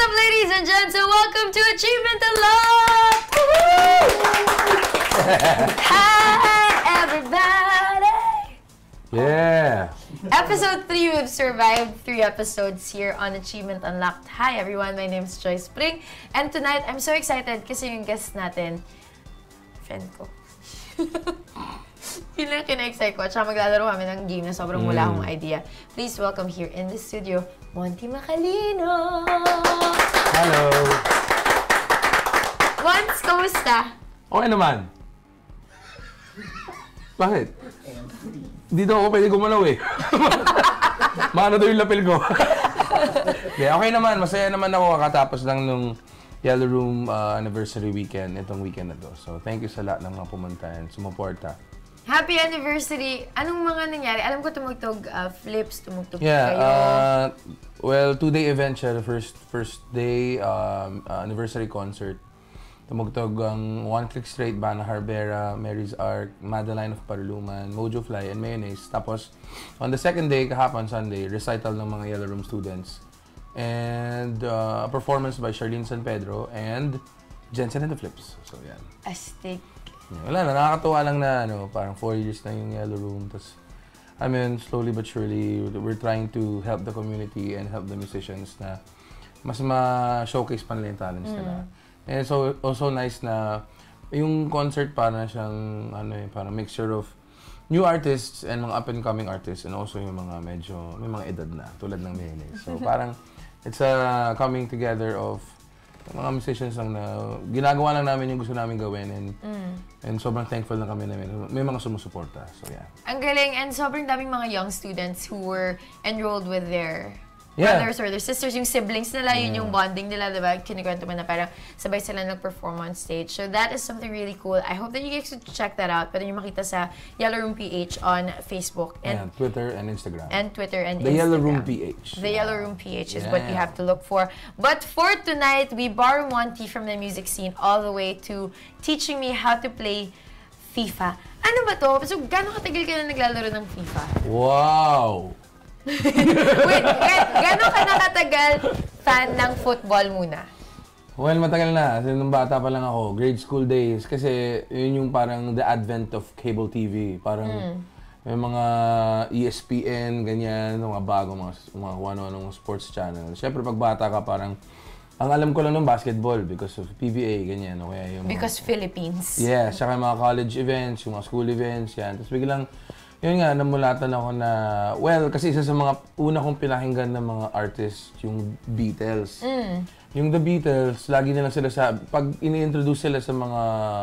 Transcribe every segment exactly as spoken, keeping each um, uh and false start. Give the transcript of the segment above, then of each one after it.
up, ladies and gents, and welcome to Achievement Unlocked! Hi, everybody! Yeah! Episode three, we've survived three episodes here on Achievement Unlocked. Hi, everyone. My name is Joyce, and tonight, I'm so excited kasi yung guest natin, friend ko. Yun lang kina-excite ko. At saka maglalaro kami ng game na sobrang wala akong idea. Please welcome here in the studio, Monty Macalino! Hello! Once, kamusta? Okay naman. Bakit? Dito ako pwede gumalaw eh. Maano daw yung lapel ko. Yeah, okay naman. Masaya naman ako kakatapos lang nung Yellow Room uh, anniversary weekend, itong weekend na to. So, thank you sa lahat ng mga pumunta and sumuporta. Happy anniversary! Anong mga nangyari? Alam ko tumugtog uh, flips, tumugtog yeah, kayo. Uh, well, two-day event siya. The first, first day um, uh, anniversary concert. Tumugtog ang One Click Straight, Bana Harbera, Mary's Ark, Madeline of Paruluman, Mojo Fly, and Mayonnaise. Tapos, on the second day, kahapon Sunday, recital ng mga Yellow Room students. And uh, a performance by Charlene San Pedro and Jensen and the Flips. So, yan. Astig. Wala na, nakakatuwa lang na ano, parang four years na yung Yellow Room. Tapos, I mean, slowly but surely, we're trying to help the community and help the musicians na mas ma-showcase pa nila yung talents nila. Mm. And so, also nice na yung concert para siyang, ano eh, parang mixture of new artists and mga up-and-coming artists and also yung mga medyo, may mga edad na, tulad ng Mayonnaise. So, parang, it's a coming together of mga musicians lang na ginagawa lang namin yung gusto namin gawin and mm. and sobrang thankful na kami na may, may mga sumusuporta. So yeah. Ang galing and sobrang daming mga young students who were enrolled with their yeah. brothers or their sisters, yung siblings nila, yun yeah. yung bonding nila, diba? Kinikwento mo na parang sabay sila nag-perform on stage. So that is something really cool. I hope that you guys could check that out. Pwede nyo makita sa Yellow Room P H on Facebook. And yeah, Twitter and Instagram. And Twitter and The Instagram. Yellow Room P H. The Yellow Room P H is yeah. what you have to look for. But for tonight, we borrow Monty from the music scene all the way to teaching me how to play FIFA. Ano ba to? So, gano'ng katagal ka na naglalaro ng FIFA? Wow! Wait, gano'n ka nakatagal fan ng football muna? Well, matagal na. Kasi nung bata pa lang ako, grade school days. Kasi yun yung parang the advent of cable T V. Parang mm. may mga E S P N, ganyan, mga bago, mga, mga ano-anong sports channel. Siyempre, pag bata ka, parang ang alam ko lang ng basketball because of P B A, ganyan. O kaya yung because mga, Philippines. Yeah, saka yung mga college events, yung mga school events, yan. Tapos biglang, yun nga, namulatan ako na, well, kasi isa sa mga una kong pinakinggan ng mga artists, yung Beatles. Mm. Yung The Beatles, lagi nilang sila sa, pag ini-introduce sila sa mga,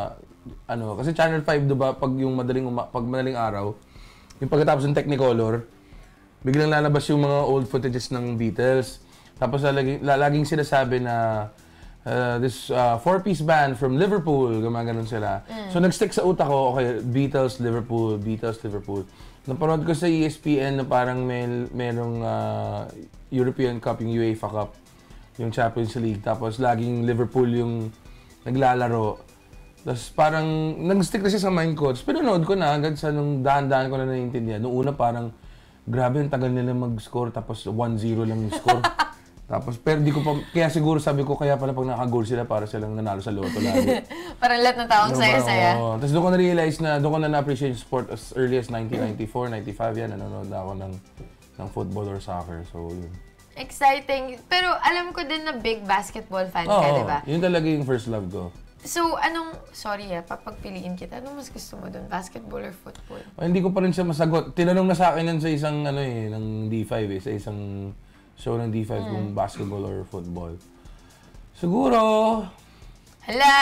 ano, kasi Channel five, diba, pag yung madaling, uma, pag madaling araw, yung pagkatapos ng Technicolor, biglang lalabas yung mga old footages ng Beatles. Tapos lalaging, lalaging sinasabi na, Uh, this uh, four-piece band from Liverpool, gumaganon sila. Mm. So nag-stick sa utak ko, okay, Beatles, Liverpool, Beatles, Liverpool. Napanood ko sa E S P N na parang may merong uh, European Cup, yung UEFA Cup, yung Champions League. Tapos laging Liverpool yung naglalaro. Tapos parang nag-stick na siya sa mind ko. Tapos pinanood ko na, hanggang sa nung dahan-dahan ko na naiintindihan. Noong una parang, grabe, ang tagal nila mag-score, tapos one zero lang yung score. Tapos, pero di ko pa, kaya siguro sabi ko, kaya pala pag naka-goal sila, para silang nanalo sa loto lagi. Parang lahat ng taong saya-saya. Oh. Tapos doon ko na-realize na, doon ko na na-appreciate sport as early as nineteen ninety-four, ninety-five yan, nanonood na ako ng, ng football or soccer. So, yun. Exciting. Pero alam ko din na big basketball fan oh, ka, di ba? Yun talaga yung first love ko. So, anong, sorry ah, papagpiliin kita, anong mas gusto mo doon? Basketball or football? Oh, hindi ko pa rin siya masagot. Tinanong na sa akin yan sa isang, ano eh, ng D five eh, sa isang show ng D five mm. kung basketball or football. Siguro... Hala!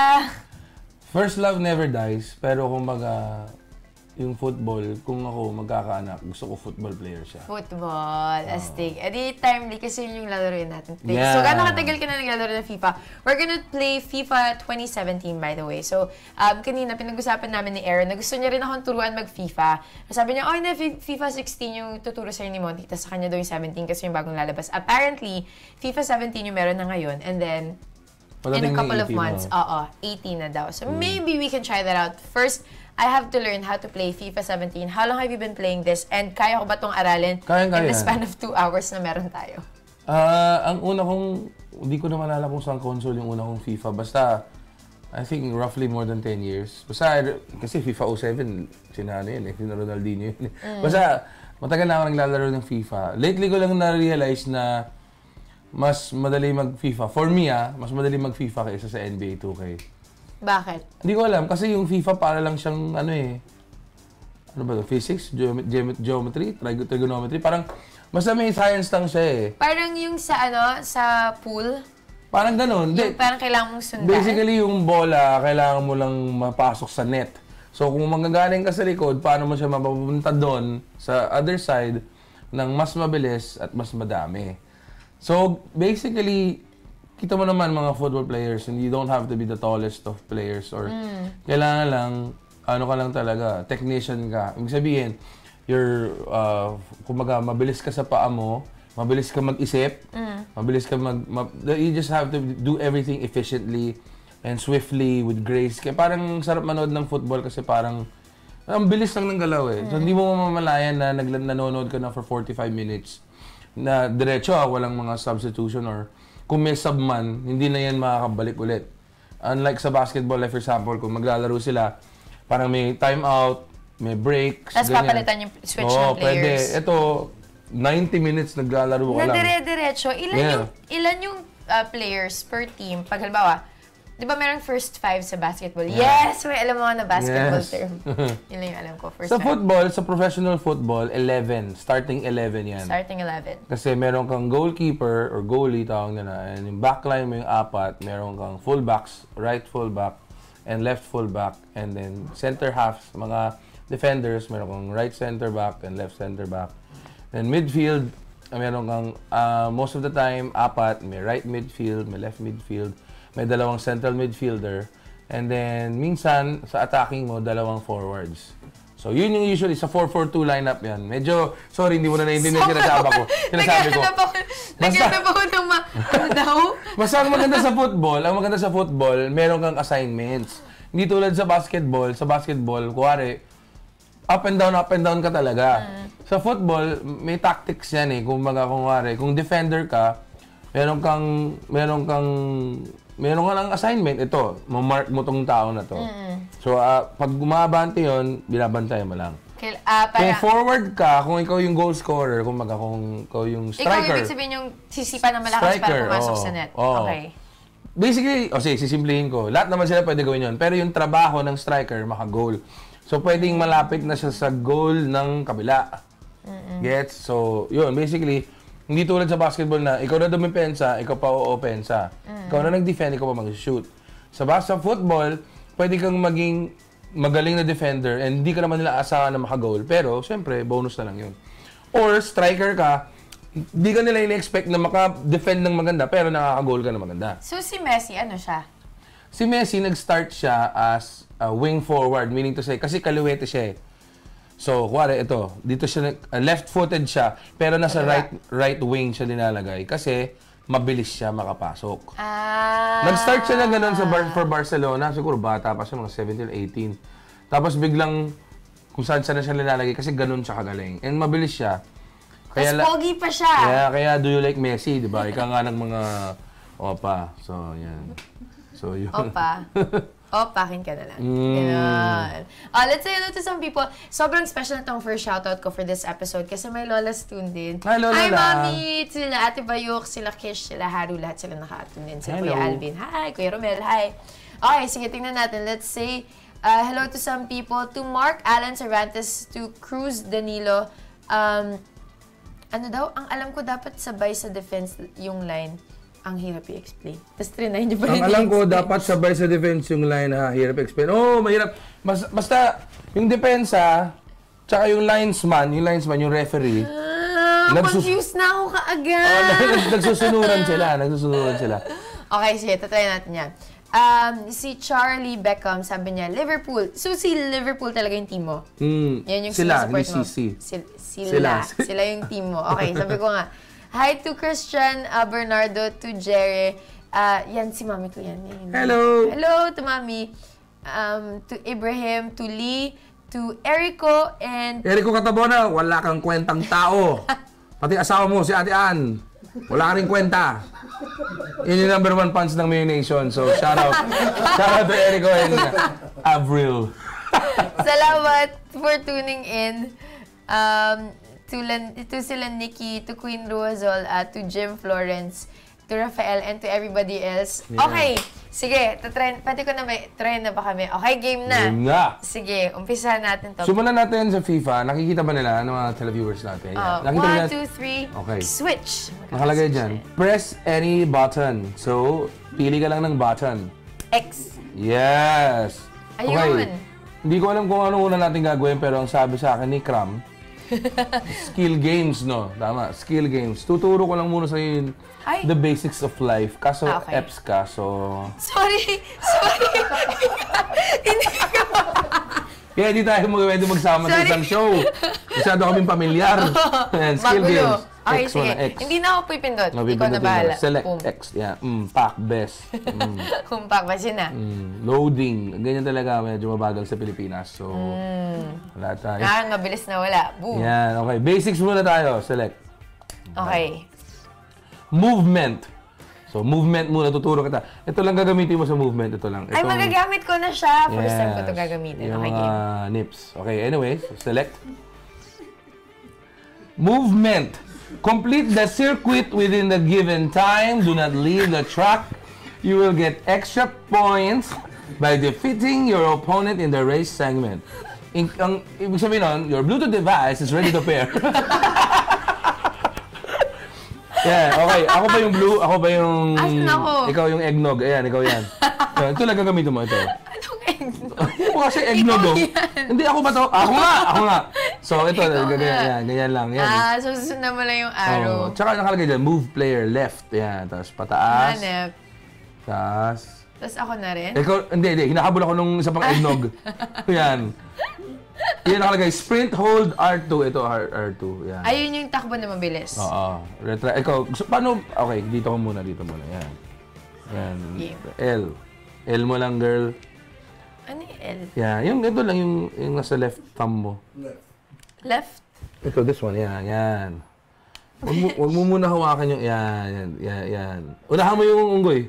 First love never dies, pero kumbaga, yung football, kung ako magkakaanak, gusto ko football player siya. Football, oh. astig. E di timely kasi yun yung lalaroin natin today. Yeah. So, gano'ng katagal ka na naglalaro ng FIFA? We're gonna play FIFA twenty seventeen, by the way. So, um, kanina, pinag-usapan namin ni Aaron na gusto niya rin akong turuan mag-FIFA. Sabi niya, oh, na, FIFA sixteen yung tuturo sa'yo ni Monty, tapos sa kanya daw yung seventeen kasi yung bagong lalabas. Apparently, FIFA seventeen yung meron na ngayon, and then, in a couple of months, oo, eighteen na daw. So, mm. maybe we can try that out. First, I have to learn how to play FIFA seventeen. How long have you been playing this? And kaya ko ba itong aralin kaya, kaya. in the span of two hours na meron tayo? Ah, ang una kong, hindi ko na malala kung saan console yung una kong FIFA. Basta, I think roughly more than ten years. Basta, kasi FIFA oh seven, sina ano yun eh, sina Ronaldinho yun. Mm. Basta, matagal na ako naglalaro ng FIFA. Lately ko lang na-realize na mas madali mag-FIFA. For me ah, mas madali mag-FIFA kaysa sa N B A two K. Bakit? Hindi ko alam, kasi yung FIFA para lang siyang ano eh, ano ba ito? Physics? Geom geom geometry? Trig trigonometry? Parang, basta may science lang siya eh. Parang yung sa ano, sa pool? Parang ganun. Yung parang kailangan mong sundan? Basically, yung bola, kailangan mo lang mapasok sa net. So, kung manggagaling ka sa likod, paano mo siya mapapunta doon sa other side ng mas mabilis at mas madami. So, basically, kita mo naman mga football players, and you don't have to be the tallest of players or mm. kailangan lang ano ka lang talaga, technician ka. Ibig sabihin, you're, uh, kumaga, mabilis ka sa paa mo, mabilis ka mag-isip, mm. mabilis ka mag, ma you just have to do everything efficiently and swiftly with grace. Kaya parang sarap manood ng football kasi parang, ang bilis lang ng galaw eh. Mm. So, hindi mo mamamalayan na nag nanonood ka na for forty-five minutes na diretso, ah, walang mga substitution or kung may sub man, hindi na yan makakabalik ulit. Unlike sa basketball, like for example, kung maglalaro sila, parang may time out, may breaks, tapos papalitan yung switch oh, ng players. Pwede. Ito, ninety minutes naglalaro ka lang. Na dire-diretso. Ilan yeah. yung, ilan yung uh, players per team? Pag halimbawa, di ba merong first five sa basketball? Yeah. Yes! May alam mo na basketball yes. term. Yun lang yung alam ko. First sa five. football, sa professional football, eleven. Starting eleven yan. Starting eleven. Kasi meron kang goalkeeper or goalie, tawag nila. And yung backline mo yung apat, meron kang fullbacks, right fullback, and left fullback, and then center halves, mga defenders, meron kang right center back and left center back. And midfield, meron kang uh, most of the time apat, may right midfield, may left midfield, may dalawang central midfielder, and then minsan sa attacking mo dalawang forwards. So yun yung usually sa four four two lineup yan. Medyo sorry hindi mo na naiintindihan yung sinasabi ko. Sinasabi ko. Naghanap ako ng ma ano daw? Basta ang maganda sa football, ang maganda sa football, meron kang assignments. Hindi tulad sa basketball, sa basketball, kuwari, up and down, up and down ka talaga. Mm. Sa football, may tactics yan eh. Kung mga kuwari, kung defender ka, meron kang, meron kang, meron ka ng assignment. Ito, mamark mo tong tao na to. Mm. So, uh, pag gumabante yun, binabantayan mo lang. Okay, uh, para... Kung forward ka, kung ikaw yung goal scorer, kung maga, kung ikaw yung striker. Ikaw ibig sabihin yung sisipa na malakas striker, para pumasok oh, sa net. Oh. Okay. Basically, o sige, sisimplihin ko. Lahat naman sila pwede gawin yun. Pero yung trabaho ng striker, maka-goal. So, pwedeng malapit na siya sa goal ng kabila. Mm-mm. Gets? So, yun. Basically, hindi tulad sa basketball na ikaw na dumipensa, ikaw pa o-opensa. Mm. Ikaw na nag-defend, ikaw pa mag-shoot. Sa basta football, pwede kang maging magaling na defender and hindi ka naman nila asahan na maka-goal. Pero, syempre, bonus na lang yun. Or, striker ka, hindi ka nila in-expect na maka-defend ng maganda, pero nakaka-goal ka na maganda. So, si Messi, ano siya? Si Messi, nag-start siya as a wing forward, meaning to say, kasi kaliwete siya eh. So, kuwari, ito, dito siya, uh, left-footed siya, pero nasa right right wing siya nilalagay kasi mabilis siya makapasok. Ah. Nag-start siya na ganun sa Bar for Barcelona, siguro bata pa siya, mga seventeen, eighteen. Tapos biglang, kung saan saan na siya nilalagay kasi ganun siya kagaling. And mabilis siya. Kaya, mas pogi pa siya. Kaya, kaya do you like Messi, di ba? Ika nga ng mga opa. So, yan. So, yun. Opa. Opakin ka na lang. Mm. Uh, let's say hello to some people. Sobrang special na tong first shoutout ko for this episode kasi may Lolas tune din. Hi, Lola. Hi, Mami! Sila Ate Bayok, sila Kish, sila Haru, lahat sila naka-tune din. Sila Kuya Alvin. Hi, Kuya Romel. Hi. Okay, sige, tingnan natin. Let's say uh, hello to some people. To Mark Alan Cervantes, to Cruz Danilo. Um, ano daw? Ang alam ko dapat sabay sa defense yung line. Ang hirap i-explain. Tapos trinay niyo pa rin ang alam ko, dapat sabay sa defense yung line ha. Hirap i-explain. Oh, mahirap. Mas, basta, yung depensa, tsaka yung linesman, yung linesman, yung referee. Ah, confused na ako kaagad. Oh, nagsusunuran sila. Nagsusunuran sila. Okay, sige. Tatry natin yan. Um, si Charlie Beckham, sabi niya, Liverpool. So, si Liverpool talaga yung team mo? Mm, yan yung sila, support mo? si, si, sila. Sila. Sila yung team mo. Okay, sabi ko nga. Hi to Christian, uh, Bernardo, to Jerry. Uh, yan, si mami ko yan. yan. Hello! Hello to mami. Um, to Ibrahim, to Lee, to Erico, and... Erico Catabona, wala kang kwentang tao. Pati asawa mo, si Ate Ann. Wala ka rin kwenta. Yun yung number one punch ng Mayonnaise. So, shout out. Shout out to Erico and Avril. Salamat for tuning in. Um, to, Lan to sila Nikki, to Queen Ruazol, at to Jim Florence, to Rafael, and to everybody else. Yeah. Okay, sige. Try, pati ko na may try na ba kami? Okay, game na. Game na. Sige, umpisahan natin to. Sumunod natin sa FIFA. Nakikita ba nila ng mga televiewers natin? Uh, Nakita one, nila? two, three, Okay. switch. Nakalagay dyan. Press any button. So, pili ka lang ng button. X. Yes. Ayun. Okay. Hindi ko alam kung ano una natin gagawin, pero ang sabi sa akin ni Kram, skill games, no? Tama, skill games. Tuturo ko lang muna sa yung Ay. the basics of life. Kaso, Ah, okay. E P S ka, so... Sorry! Sorry! Hindi ko... Kaya di tayo mag-pwede magsama sa Sorry. isang show. Masyado kaming pamilyar. Ayan, skill Magulo. games. Okay, X sige. muna, X. Hindi na ako pipindot. No, Ikaw na bahala. Select Boom. X. Yeah. Mm, pack, best. Mm, Humpak ba siya na? mm, loading. Ganyan talaga, medyo mabagal sa Pilipinas. So, Mm. wala tayo. Ah, mabilis na wala. Boom. Yan, okay. Basics muna tayo. Select. Okay. Movement. So, movement muna. Tuturo kita. Ito lang gagamitin mo sa movement. Ito lang. Ay, Itong- magagamit ko na siya. First time ko Yes. ito gagamitin. Yung Okay, mga game. nips. Okay, anyway. So, select. Movement. Complete the circuit within the given time. Do not leave the track. You will get extra points by defeating your opponent in the race segment. In, ang ibig sabihin nun, your Bluetooth device is ready to pair. Yeah, okay. Ako ba yung blue? Ako ba yung... Asan ako? Ikaw yung eggnog. Ayan, ikaw yan. So, ito lang gagamitin mo. Ito. Anong egg? Hindi mo kasi eggnog, Ikaw oh. yan. Hindi, ako ba to? Ako nga! Ako nga! So, ito, Ikaw ganyan, nga. yan, ganyan lang. Yan. Ah, so susunod mo lang yung arrow. Oh, tsaka nakalagay dyan, move player left. Yan, tapos pataas. Hanap. Tapos... Tapos ako na rin. Ikaw, hindi, hindi. Hinahabol ako nung isa pang eggnog. Yan. Yan nakalagay, sprint, hold, R two. Ito, R, R2. Yan. Ayun yung takbo na mabilis. Oo. Retry. Ikaw, gusto, paano? Okay, dito ko muna, dito muna. Yan. Yan. Yeah. L. L mo lang, girl. Ano yung L? Yan. Yung, ito lang yung, yung nasa left thumb mo. Left? Ito, this one. Yan, yan. Huwag mo, huwag mo muna hawakan yung... Yan, yan, yan, yan. Unahan mo yung unggoy.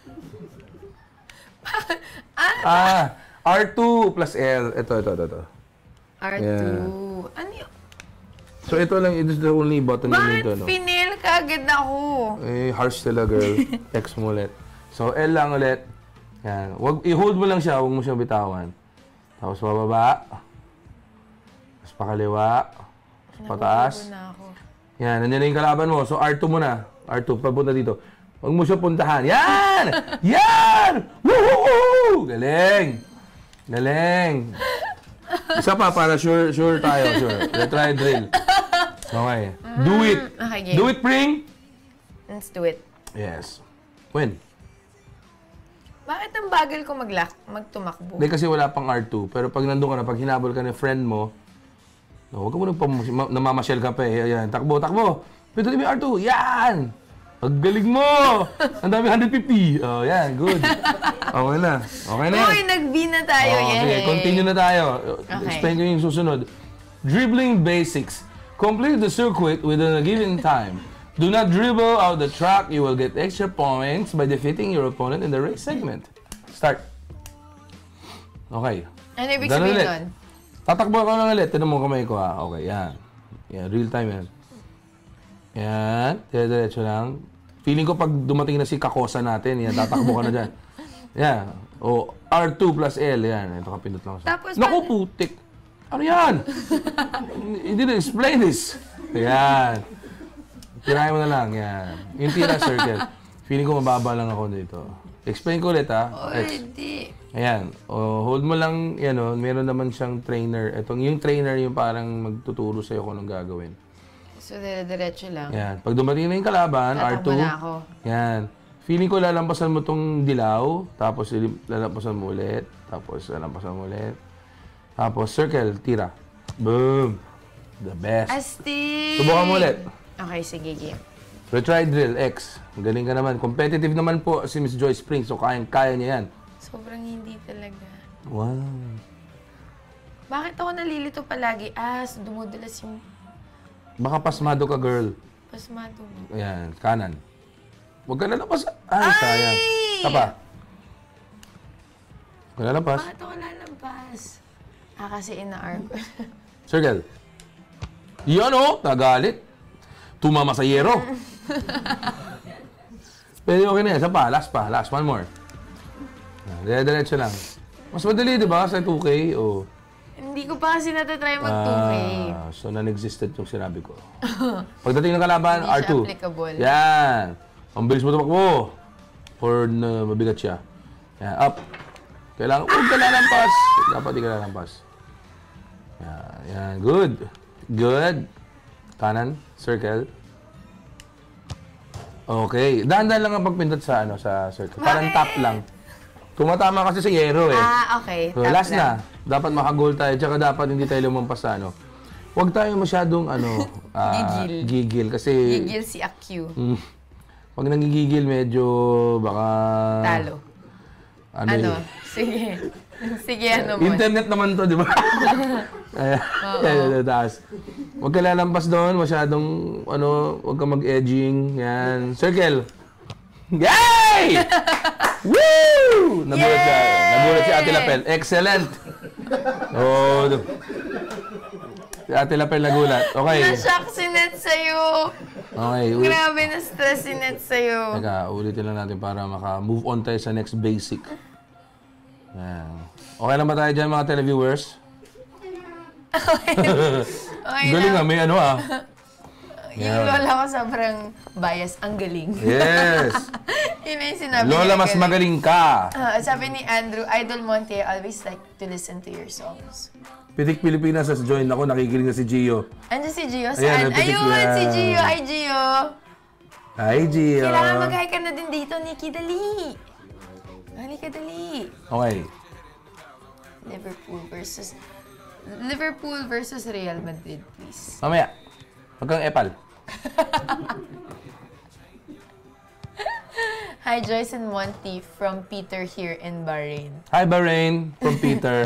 ah, R two plus L. Ito, ito, ito, ito. R two. Yeah. Ano yun? So, ito lang, it is the only button na Bakit dito, no? pinil ka agad ako? Eh, harsh sila, girl. X mo ulit. So, L lang ulit. Yan. Wag, i-hold mo lang siya, huwag mo siyang bitawan. Tapos, bababa. Tapos, pakaliwa. Tapos, pataas. Nabubugo na ako. Yan, nandiyan na yung kalaban mo. So, R two mo na. R two, papunta dito. Huwag mo siya puntahan. Yan! Yan! Woohoo! Galing! Galing! Isa pa para sure sure tayo, sure. Retry drill. Okay. Do it. Okay, game. Do it, Pring! Let's do it. Yes. Win. Bakit ang bagal ko maglak magtumakbo? Hindi kasi wala pang R two. Pero pag nandun ka na, pag hinabol ka ng friend mo, no, huwag ka mo nang pam- namamasyal ka pa eh. Ayan, takbo, takbo. Pwede mo yung R two. Yan! Ang galing mo! Ang dami, one fifty. Oh, yan, good. Okay na. Okay na yan. Uy, nag-B na tayo. Oh, Yay! okay, continue na tayo. Okay. Explain ko yung susunod. Dribbling basics. Complete the circuit within a given time. Do not dribble out the track. You will get extra points by defeating your opponent in the race segment. Start. Okay. Ano ibig Ganun sabihin ulit. nun? Tatakbo ko lang ulit. Tinan mo kamay ko ha. Okay, yan. Yan, real time yan. Yan. Dire-diretso lang. Feeling ko pag dumating na si Kakosa natin, yan, tatakbo ka na dyan. Yan. O, R two plus L. Yan. Ito, kapindot lang siya. Tapos, Naku, pa- putik. Ano yan? You didn't explain this. Yan. Tirahin mo na lang. Yan. Yung tira circle. Feeling ko mababa lang ako dito. Explain ko ulit ha. X. Already. Ayan. O, hold mo lang, yan o. Meron naman siyang trainer. Itong, yung trainer yung parang magtuturo sa'yo kung anong gagawin. So, dire-diretso lang. Yan. Pag dumating na yung kalaban, R Tatakbo two. na ako. Yan. Feeling ko lalampasan mo tong dilaw, tapos ili- lalampasan mo ulit, tapos lalampasan mo ulit. Tapos circle, tira. Boom! The best. Astig! Subukan mo ulit. Okay, sige, game. Retry drill, X. Galing ka naman. Competitive naman po si Miss Joyce Spring, so kaya-kaya niya yan. Sobrang hindi talaga. Wow. Bakit ako nalilito palagi? Ah, so dumudulas yung... Baka pasmado ka, girl. Pasmado. Ayan, kanan. Huwag ka lalapas. Ay, Ay! sayang. Tapa. Huwag ka lalapas. Bakit ako lalampas? Ah, kasi ina-arm. Circle. Yan o, nagalit. Tumama sa yero. Pwede okay na yan. Isa pa, last pa. Last, one more. Dire-diretso lang. Mas madali, di ba? Sa two K, o... Hindi ko pa kasi natatry mag two K. Ah, so, non-existent yung sinabi ko. Pagdating ng kalaban, Hindi R two. siya applicable. Yan. Ang bilis mo tumakbo. For na mabigat siya. Yan, up. Kailangan, huwag ka lalampas. Dapat di ka lalampas. Yan, yan. Good. Good. Kanan, circle. Okay. Dahan-dahan lang ang pagpindot sa, ano, sa circle. Parang tap lang. Tumatama kasi sa yero eh. Ah, okay. So, last lang. na. Dapat makagoal tayo. Tsaka dapat hindi tayo lumampas sa ano. Huwag tayo masyadong ano, uh, gigil. Gigil. Kasi... Gigil si Akyu. Mm, pag nangigigil, medyo baka... Talo. Ano, ano? Yun? Sige. Sige, ano mo. Internet naman to, di ba? Ayan, taas. Huwag ka lalampas doon. Masyadong, ano, huwag ka mag-edging. Yan. Circle. Yay! Woo! Nagulat siya. Nagulat si Ate Lapel. Excellent! Oh, si Ate Lapel nagulat. Okay. Na-shock si Net sa'yo. Okay. Grabe na stress si Net sa'yo. Teka, ulitin lang natin para maka-move on tayo sa next basic. Yan. Okay lang ba tayo dyan, mga televiewers? Okay. Okay Galing nga, may ano ah. Yung lola ko sobrang bias. Ang galing. Yes. Yun na yung sinabi Lola, niya, mas magaling ka. Uh, sabi ni Andrew, Idol Monty, I always like to listen to your songs. Pitik Pilipinas, sa join ako, nakikinig na si Gio. Andiyan si Gio? Ayan, Saan? pitik Ayun, yan. si Gio. Ay, Gio. Hi, Gio. Kailangan mag-hi ka na din dito, Nikki. Dali. Halika, dali. Okay. Liverpool versus... Liverpool versus Real Madrid, please. Mamaya. Huwag kang epal. Hi, Joyce and Monty from Peter here in Bahrain. Hi, Bahrain. From Peter.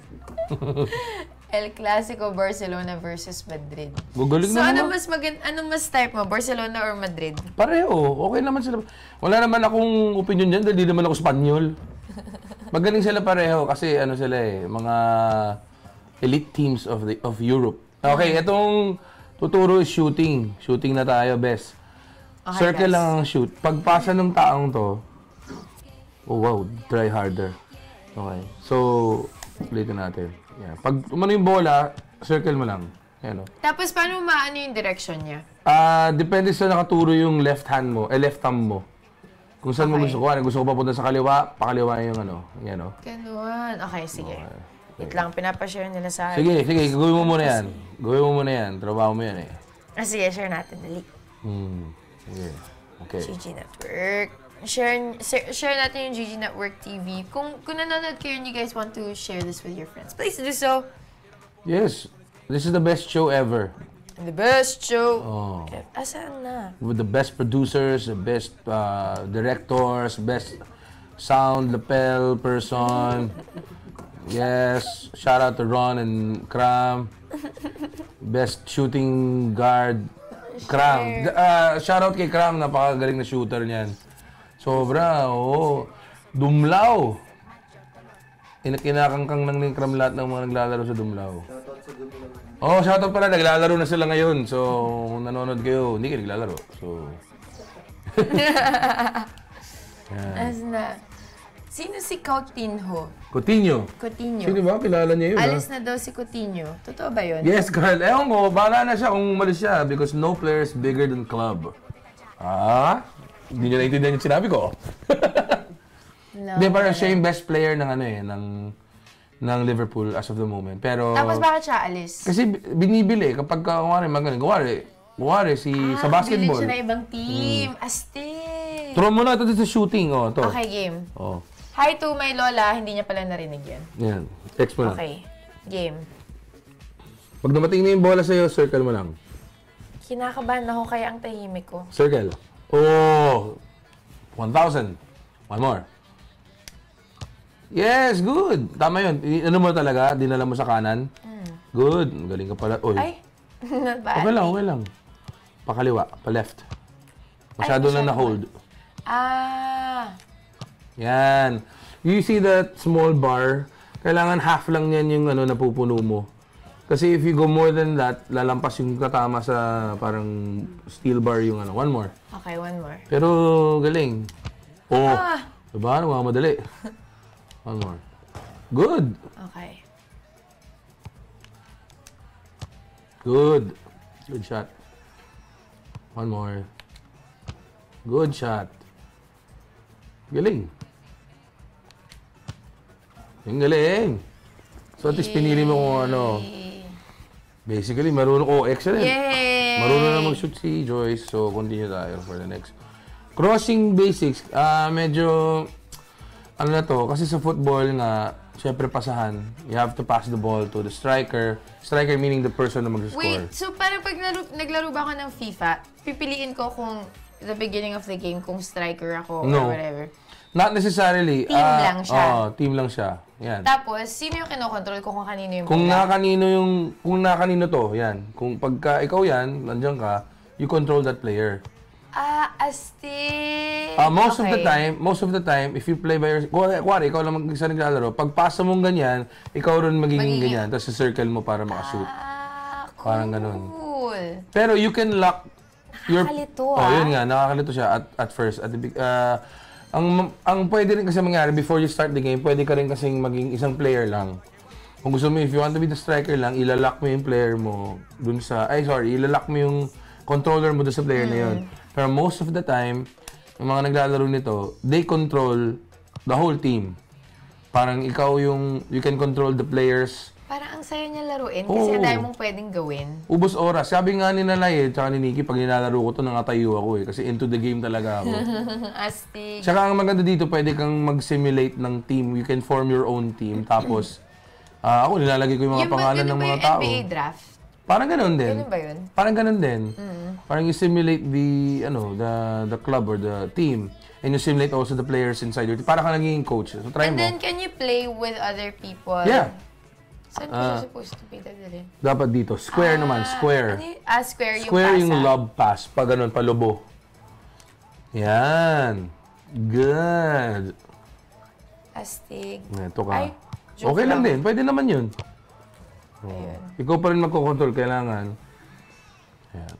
El Clasico, Barcelona versus Madrid. Guguling So, naman ano ako. mas magand ano mas type mo? Barcelona or Madrid? Pareho. Okay naman sila. Wala naman akong opinion dyan dahil di naman ako Spanyol. Magaling sila pareho kasi ano sila eh, mga elite teams of the of Europe. Okay, itong tuturo is shooting. Shooting na tayo, best. Okay, Circle guys. lang ang shoot. Pagpasa ng taong to, oh wow, try harder. Okay. So, ulitin natin. Yeah. Pag umano yung bola, circle mo lang. Ayan o. Tapos, paano maano yung direction niya? Ah, depende sa nakaturo yung left hand mo, eh left thumb mo. Kung saan mo Okay. gusto ko, ano, gusto ko papunta sa kaliwa, pakaliwa yung ano, yan o. Ganun. Okay, sige. Wait lang, pinapashare nila sa akin. Sige, sige, gawin mo muna yan. Gawin mo muna yan. Trabaho mo yan eh. Ah, sige, share natin. Dali. Hmm. Sige. Okay. G G Network. Share, share, share natin yung G G Network T V. Kung, kung nanonood kayo and you guys want to share this with your friends, please do so. Yes. This is the best show ever. And the best show. Oh. Okay, Asan na? With the best producers, the best uh, directors, best sound lapel person. Yes. Shout out to Ron and Kram. Best shooting guard. Kram. Uh, shout out kay Kram. Napakagaling na shooter niyan. Sobra. Oo. Dumlaw. Kinakangkang nang ni Kram lahat ng mga naglalaro sa Dumlaw. Oh, shoutout pala. Naglalaro na sila ngayon. So, kung nanonood kayo, hindi kayo naglalaro. So, Asan na? Sino si Coutinho? Coutinho. Coutinho. Sino ba? Kilala niya yun, Alis ha? na daw si Coutinho. Totoo ba yun? Yes, girl. Ewan ko, bahala na siya kung umalis siya because no player is bigger than club. Ah? Hindi niya naintindihan yung sinabi ko. No. Hindi, parang siya yung best player ng ano eh, ng, ng Liverpool as of the moment. Pero, Tapos bakit siya alis? kasi binibili kapag ka, kumari, magaling. Kumari, kumari, si, sa basketball. Bilhin siya na ibang team. Asti. Throw mo na ito sa shooting, oh, to. Okay, game. Oh. Hi to my lola. Hindi niya pala narinig yan. Yan. Text mo lang. Okay. Game. Pag dumating na yung bola sa'yo, circle mo lang. Kinakabahan ako kaya ang tahimik ko. Circle. Oh! one thousand. One more. Yes, good. Tama yun. I- Ano mo talaga? Dinala mo sa kanan? Good. Galing ka pala. Oy. Ay! Not bad. Okay lang, okay lang. Pakaliwa, pa-left. Masyado Ay, lang na-hold. Ah. Yan. You see that small bar? Kailangan half lang yan yung ano, napupuno mo. Kasi if you go more than that, lalampas yung katama sa parang steel bar yung ano. One more. Okay, one more. Pero galing. Oh, Ah. diba? Ano, mga madali. One more. Good. Okay. Good. Good shot. One more. Good shot. Galing. Yung galing. So at least pinili mo kung ano. Basically, marunong. Oh, excellent. Yay! Marunong na mag-shoot si Joyce. So continue tayo for the next. Crossing basics. Ah, uh, medyo ano na to. Kasi sa football nga, syempre pasahan. You have to pass the ball to the striker. Striker meaning the person na mag-score. Wait, so parang pag naglaro, naglaro ba ako ng FIFA, pipiliin ko kung the beginning of the game kung striker ako No. or whatever. Not necessarily. Team uh, lang siya. Oo, team lang siya. Yan. Tapos, sino yung kinokontrol ko kung kanino yung Kung bola? nakakanino yung, kung nakakanino to, yan. Kung pagka ikaw yan, nandiyan ka, you control that player. Ah, astig. Uh, most okay. of the time, most of the time, if you play by yourself, kuwari, ikaw lang mag-isa naglalaro, pag pasa mong ganyan, ikaw rin magiging Magiging- ganyan, tapos circle mo para makashoot. Ah, cool. Parang ganun. Cool. Pero you can lock your... Nakakalito, Oh, ah. yun nga, nakakalito siya at, at first. At the, big- uh, ang, ang pwede rin kasi mangyari before you start the game, pwede ka rin kasing maging isang player lang. Kung gusto mo, if you want to be the striker lang, ilalock mo yung player mo dun sa... Ay, sorry, ilalock mo yung controller mo dun sa player mm. na yun. Pero most of the time, yung mga naglalaro nito, they control the whole team. Parang ikaw yung... You can control the players. Parang ang sayo niya laruin kasi Oo. ang dami mong pwedeng gawin. Ubos oras. Sabi nga ni Nanay eh, tsaka ni Nikki, pag nilalaro ko to, nangatayo ako eh. Kasi into the game talaga ako. Astig. Tsaka ang maganda dito, pwede kang mag-simulate ng team. You can form your own team. Tapos, ah, ako nilalagay ko yung mga Yung ba- pangalan ganun ng ba mga yung tao. N B A draft? Parang ganun din. Ganun ba yun? Parang ganun din. Parang you simulate the, ano, the the club or the team. And you simulate also the players inside your team. Para ka naging coach. So try And mo. then, can you play with other people? Yeah. Saan ko Ah. siya supposed to be dadalhin? Dapat dito. Square naman. Square. Ano yung, ah, square yung Square pasa. yung lob pass. Pag ganun, palubo. Yan. Good. Astig. Ito ka. Ay, joke Okay lang lang. din. Pwede naman yun. Oh. Ayun. Ikaw pa rin magkocontrol. Kailangan. Yan.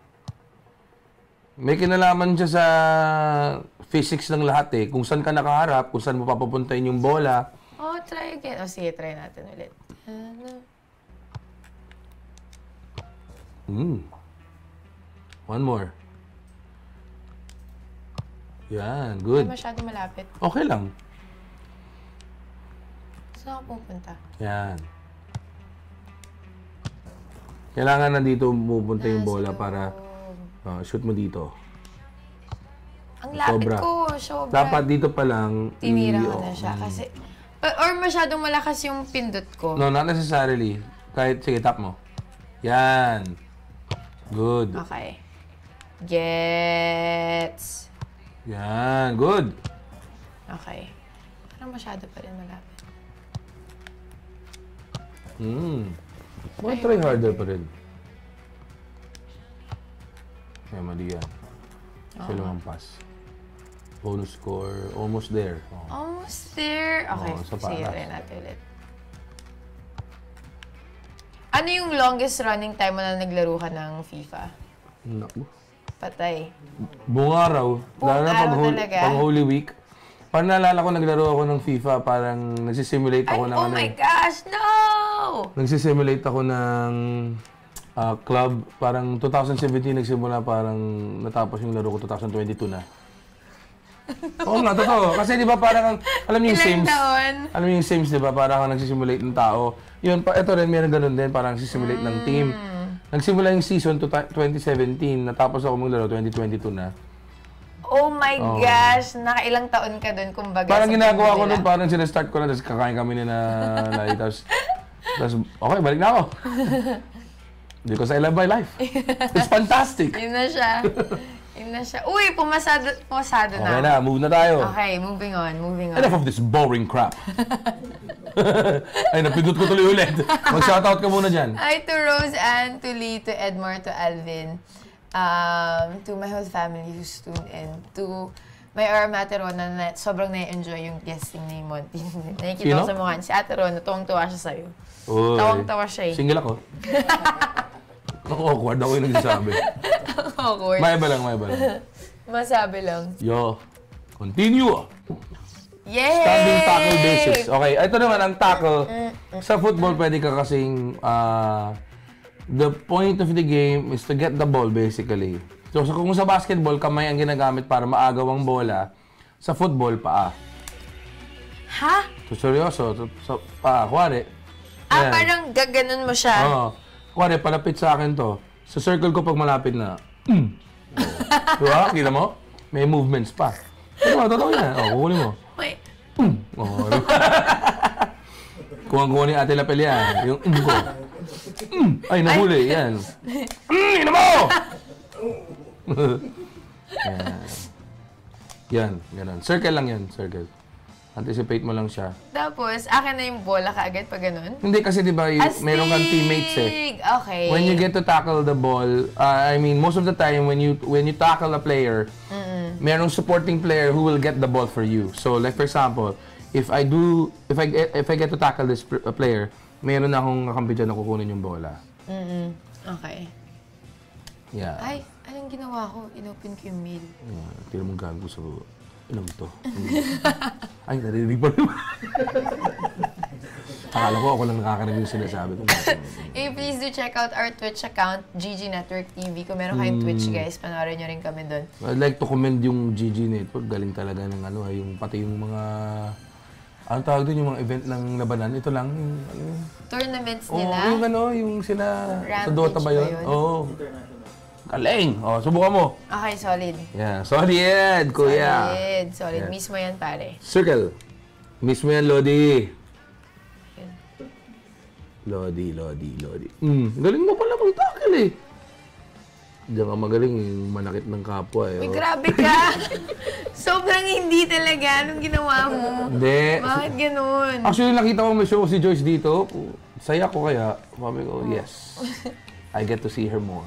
May kinalaman siya sa physics ng lahat eh. Kung saan ka nakaharap, kung saan mo papapuntahin yung bola. Oh, try again. Oh, sige, try natin ulit. Ano? Hmm. One more. Yan. Good. Ay, masyado malapit. Okay lang. Saan ako pupunta? Yan. Kailangan na dito pupunta yung Nasa bola loob. para uh, shoot mo dito. Ang lapit Sobra. ko. Sobra. Dapat dito pa lang. Tinira i- ko na oh, siya mm. kasi... pa- Or masyadong malakas yung pindot ko. No, not necessarily. Kahit, sige, tap mo. Yan. Good. Okay. Gets. Yan. Good. Okay. Parang masyado pa rin malapit. Hmm. Well, try harder pa rin. Ay, mali yan. Kasi lumampas. Bonus score. Almost there. Oh. Almost there. Okay. Oo, sa Sige, paras. try natin ulit. Ano yung longest running time mo na naglaro ka ng FIFA? Naku. Patay. Buong araw. Buong Lalo na araw pag, hol- talaga? pag Holy Week. Parang naalala ko, naglaro ako ng FIFA. Parang nagsisimulate Ay, ako ng oh ano my eh. gosh, no! Nagsisimulate ako ng ah, club. Parang twenty seventeen nagsimula, parang natapos yung laro ko twenty twenty-two na. Oo nga, totoo. Kasi di ba parang, alam niyo yung Ilang Sims. taon? Alam niyo yung Sims, di ba? Parang nagsisimulate ng tao. Yun, pa, ito rin, meron ganun din. Parang nagsisimulate ng team. Nagsimula yung season to twenty seventeen. Natapos ako maglaro, twenty twenty-two na. Oh my Oo. gosh, nakailang taon ka dun, kumbaga. Parang sa ginagawa ko Pangula. nun, parang sinastart ko na, tapos kakain kami ni na Lai, tapos, tapos, okay, balik na ako. Because I love my life. It's fantastic. Yun na siya. Yun na siya. Uy, pumasado, pumasado Okay na. na, move na tayo. Okay, moving on, moving on. Enough of this boring crap. Ay, napindot ko tuloy ulit. Mag-shoutout ka muna dyan. Hi to Rose Ann, to Lee, to Edmar, to Alvin. um, to my whole family who's tuned in, to my Ate Rona na sobrang na-enjoy yung guesting ni Monty. Nakikita ko sa mukha niya. Si Ate Rona, tuwang-tuwa siya sa'yo. Uy. Tawang-tawa siya eh. Single ako. Ang awkward ako yung nagsasabi. Awkward. May iba lang, may iba lang. Masabi lang. Yo, continue! Yay! Standing tackle basis. Okay, ito naman ang tackle. Sa football, pwede ka kasing... Uh, the point of the game is to get the ball, basically. So, so kung sa basketball, kamay ang ginagamit para maagaw ang bola, sa football, paa. Ha? So, seryoso. So, so, paa, kuwari. Ah, parang gaganon mo siya. Oo. Kuwari, palapit sa akin to. Sa circle ko pag malapit na. Mm. Oh. Diba? Kita mo? May movements pa. Diba? Totoo yan. O, kukunin mo. Wait. Mm. Oh. Kuha-kuha ni Ate Lapel yan. Yung mm ko. Mm. Ay, nahuli. Yan. Mm, ina mo! Yan. Yan. Ganun. Circle lang yan. Circle. Anticipate mo lang siya. Tapos, akin na yung bola kaagad pag ganun? Hindi kasi di ba, meron kang teammates eh. Okay. When you get to tackle the ball, uh, I mean, most of the time when you when you tackle a player, mm-mm, merong supporting player who will get the ball for you. So, like for example, if I do, if I get, if I get to tackle this player, meron na akong kakampi dyan na kukunin yung bola. Mm-mm. Okay. Yeah. Ay, anong ginawa ko? Inopen ko yung mail. Yeah, tira mong gago sa ilang to. Ay, narinig pa naman. Akala ko ako lang nakakarinig yung sinasabi ko. Eh, please do check out our Twitch account, G G Network T V. Kung meron kayong Twitch, guys, panoorin nyo rin kami doon. I'd like to commend yung G G Network. Galing talaga ng ano, yung pati yung mga... Ano tawag doon yung mga event ng labanan? Ito lang, yung ano yun? Tournaments Oo, nila? yung ano, yung sila... Rampage sa Dota ba yun? ba yun? Oo. Galing! O, subukan mo. Okay, solid. Yeah, solid, kuya. Solid, solid. Yeah. Mismo yan, pare. Circle. Mismo yan, Lodi. Yun. Lodi, Lodi, Lodi. Hmm, galing mo pala mag-tackle eh. Diyan ka magaling yung manakit ng kapwa eh. Uy, Oh. grabe ka! Sobrang hindi talaga. Anong ginawa mo? Hindi. Bakit ganun? Actually, nakita mo may show si Joyce dito. Saya ko kaya. Sabi ko, yes. I get to see her more.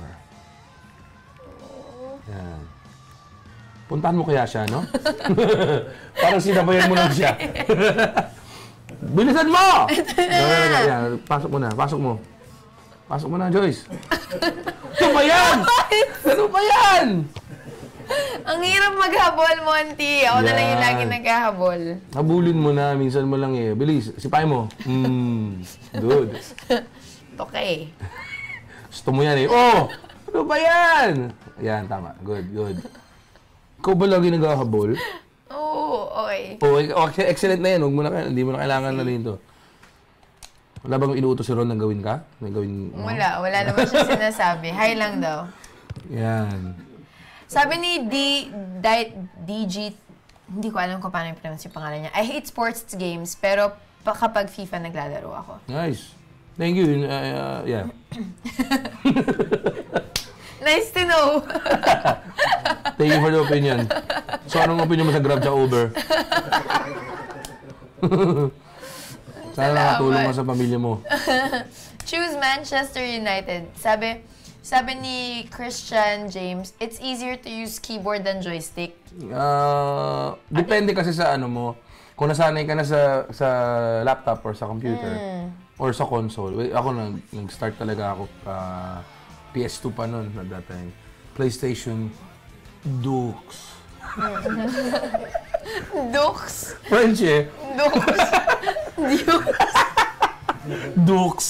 Yan. Puntahan mo kaya siya, no? Parang sinabayan mo lang siya. Bilisan mo! Yan, yan. Pasok mo na, pasok mo. Pasok mo na, Joyce. Ano ba yan? Ano ba yan? Ang hirap maghabol, Monty. Ako na lang yung Yan. lagi naghahabol. Habulin mo na, minsan mo lang eh. Bilis, sipay mo. Hmm, good. Okay. Gusto mo yan eh. Oh! Ano ba yan? Yan, tama. Good, good. Ikaw ba lagi naghahabol? Oo, okay. Oh, okay, excellent na yan. Huwag mo na, hindi mo na kailangan na rin ito. Wala bang inuutos si Ron na gawin ka? Na gawin mo? Wala, wala naman siya sinasabi. Hi lang daw. Yan. Sabi ni D, D, DG, hindi ko alam kung paano yung pronounce yung pangalan niya. I hate sports games, pero pa, kapag FIFA naglalaro ako. Nice. Thank you. Uh, uh, yeah. Nice to know. Thank you for the opinion. So, anong opinion mo sa Grab sa Uber? Sana nakatulong ka sa pamilya mo. Choose Manchester United. Sabi, sabi ni Christian James, it's easier to use keyboard than joystick. Uh, depende kasi sa ano mo. Kung nasanay ka na sa sa laptop or sa computer mm. or sa console. Wait, ako nag, nag-start talaga ako uh, P S two pa noon na that time. PlayStation Dukes. Dukes? French eh. Dukes. Dukes. Dukes.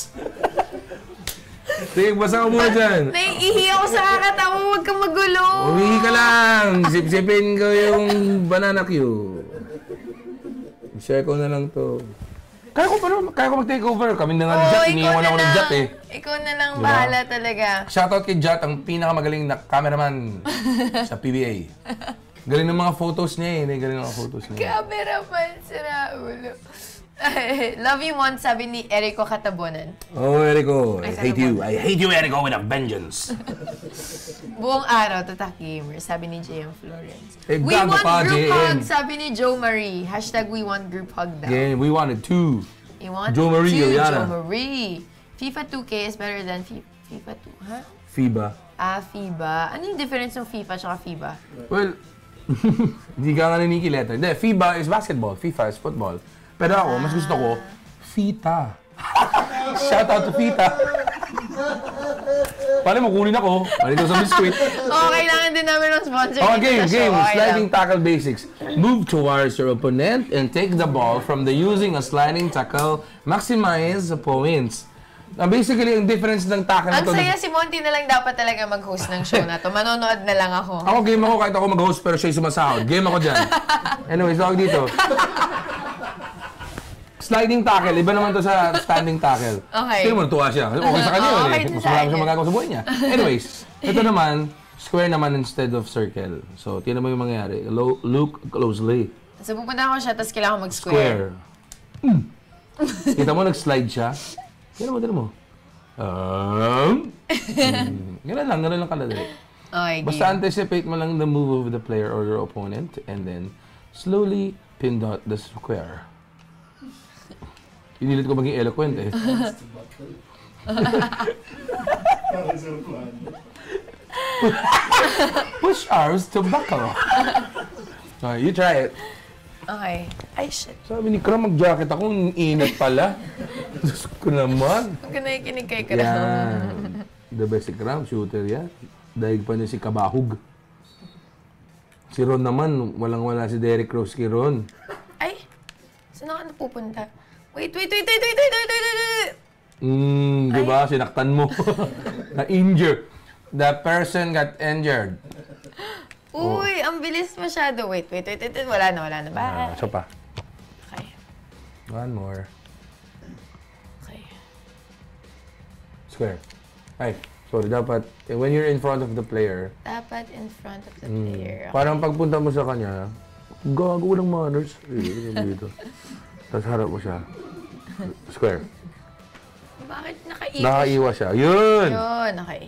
Sige, basa ka muna dyan. Naiihi ako sa kakatawa. Huwag kang magulo. Umihi ka lang. Sip-sipin ko yung banana Q. Share ko na lang to. Kaya ko pa kaya ko mag-take over. Kami na nga ni Jat. Iniiwan ako ng Jat eh. Ikaw na lang Diba? bahala talaga. Shoutout kay Jat, ang pinakamagaling na cameraman sa P B A. Galing ng mga photos niya eh. Galing ng mga photos niya. Cameraman, sira ulo. Love you, Mon, sabi ni Erico Katabonan. Oh, Erico. I Ay, hate you. I hate you, Erico, with a vengeance. Buong araw, tatak gamer, sabi ni J M Florence. Eh, We gago want ka, group J M. hug, sabi ni Joe Marie. Hashtag we want group hug daw. Yeah, we wanted two. You want Joe Marie, two, Eliana. Joe Marie. FIFA two K is better than Fi- FIFA two, huh? FIBA. Ah, FIBA. Ano yung difference ng FIFA at FIBA? Well, hindi ka nga nanikiletter. Hindi, FIBA is basketball, FIFA is football. Pero ako, mas gusto ko, FITA. Shout out to FITA. Paano mo kunin ako? Malito sa biscuit. Oo, kailangan din namin ng sponsor. Oh, game, game. Okay Sliding lang. tackle basics. Move towards your opponent and take the ball from the using a sliding tackle. Maximize the points. Uh, basically, yung difference ng tackle na Ang to... saya, si Monty na lang dapat talaga mag-host ng show na to. Manonood na lang ako. Ako, game ako kahit ako mag-host pero siya yung sumasahod. Game ako dyan. Anyways, tawag dito. Sliding tackle. Iba naman to sa standing tackle. Okay. Sino mo natuwa siya? Kasi okay sa kanya Oo, yun okay eh. din Mas sa marami kanya. siya magagawa sa buhay niya. Anyways, ito naman, square naman instead of circle. So, tingnan mo yung mangyayari. Lo- look closely. So, pupunta ako siya, tapos kailangan mag-square. Square. Mm. Kita mo, nag-slide siya. Tingnan mo, tingnan mo. Um, mm. Ganun lang, ganun lang kadali. Okay, Basta game. anticipate mo lang the move of the player or your opponent and then slowly pin dot the square. Inilit ko maging eloquent eh. Push arms to buckle. Okay, you try it. Okay. Ay, shit. Sabi ni Kram, mag-jacket ako, ang init pala. Diyos ko naman. Huwag ka nakikinig kay Kram. Yan. The best si Kram, shooter yan. Daig pa niya si Kabahug. Si Ron naman, walang-wala si Derrick Rose kay Ron. Ay, saan ako napupunta? Wait, wait, wait, wait, wait, wait, wait, wait, wait. Hmm, di ba? Sinaktan mo. Na-injure. The person got injured. Uy, ang bilis masyado. Wait, wait, wait, wait, wait. Wala na, wala na. Bye. Uh, isa pa. Okay. One more. Okay. Square. Ay, sorry. Dapat, eh, when you're in front of the player, Dapat in front of the mm, player. Okay. parang pagpunta mo sa kanya, gago ng manners. Eh, dito. Tapos harap mo siya. Square. Bakit nakaiwas? Nakaiwas siya. Yun! Yun, okay.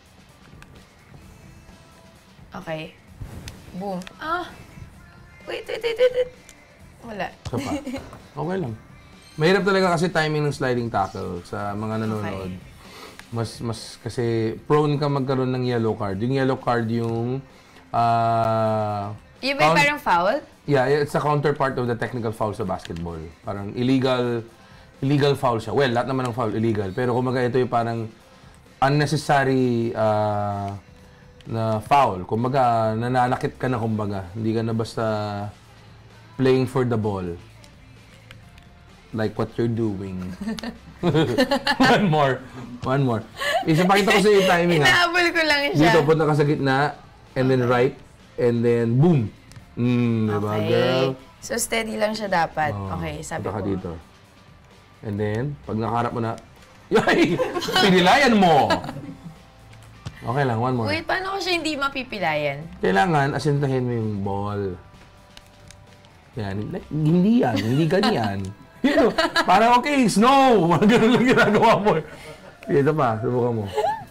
Okay. Boom. Ah! Wait, wait, wait, wait, wait. Wala. Isa pa. Okay lang. Mahirap talaga kasi timing ng sliding tackle sa mga nanonood. Okay. Mas, mas, kasi prone ka magkaroon ng yellow card. Yung yellow card yung, ah... Yung may count- parang foul? Yeah, it's a counterpart of the technical foul sa basketball. Parang illegal, illegal foul siya. Well, lahat naman ng foul illegal. Pero kumbaga ito yung parang unnecessary ah, na foul. Kumbaga, nananakit ka na kumbaga. Hindi ka na basta playing for the ball. Like what you're doing. One more. One more. Isa pakita ko sa iyo yung timing ha. Inaabol ko lang siya. Dito, punta ka sa gitna, and then right, and then boom. Mm, diba, Okay. girl? So, steady lang siya dapat. Oh, Okay, sabi punta ka ko. dito. And then, pag nakaharap mo na, yay! Pinilayan mo! Okay lang, one more. Wait, paano ko siya hindi mapipilayan? Kailangan, asintahin mo yung ball. Yan. Like, hindi yan. Hindi ganyan. You know, parang okay, snow! Ganun lang ginagawa mo. Ito pa, subukan mo.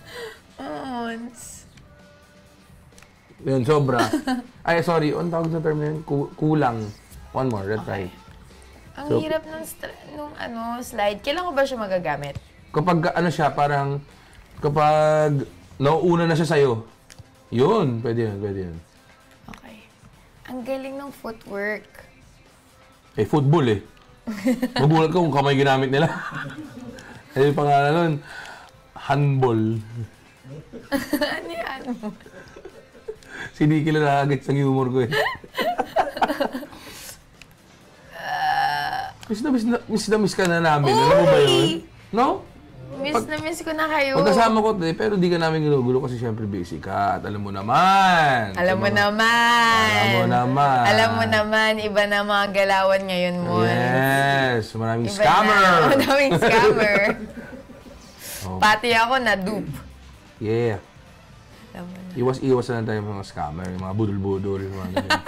Ons. Yun, sobra. Ay, sorry, ang tawag sa term na yun? Ku- kulang. One more, let's try. Ang So- hirap ng stra- nung ano, slide. Kailan ko ba siya magagamit? Kapag ano siya, parang kapag nauuna na siya sa'yo, yun, pwede yun, pwede yun. Okay. Ang galing ng footwork. Eh, football eh. Magulat ko kung kamay ginamit nila. Eh, yung pangalan nun, handball. Ano yan? Sinikil na agad sa humor ko eh. Miss na miss na miss na miss ka na namin. Alam mo ba yun? No? Miss na miss ko na kayo. Pagkasama ko, eh, pero di ka namin ginugulo kasi syempre busy ka. At alam mo naman. Alam mo Sa mga- naman. Alam mo naman. Alam mo naman, iba na mga galawan ngayon mo. Yes, maraming Iba scammer. Na, maraming scammer. Oh. Pati ako na dupe. Yeah. Alam mo na. Iwas-iwas na tayo mga scammer, yung mga budol-budol, yung mga ganyan.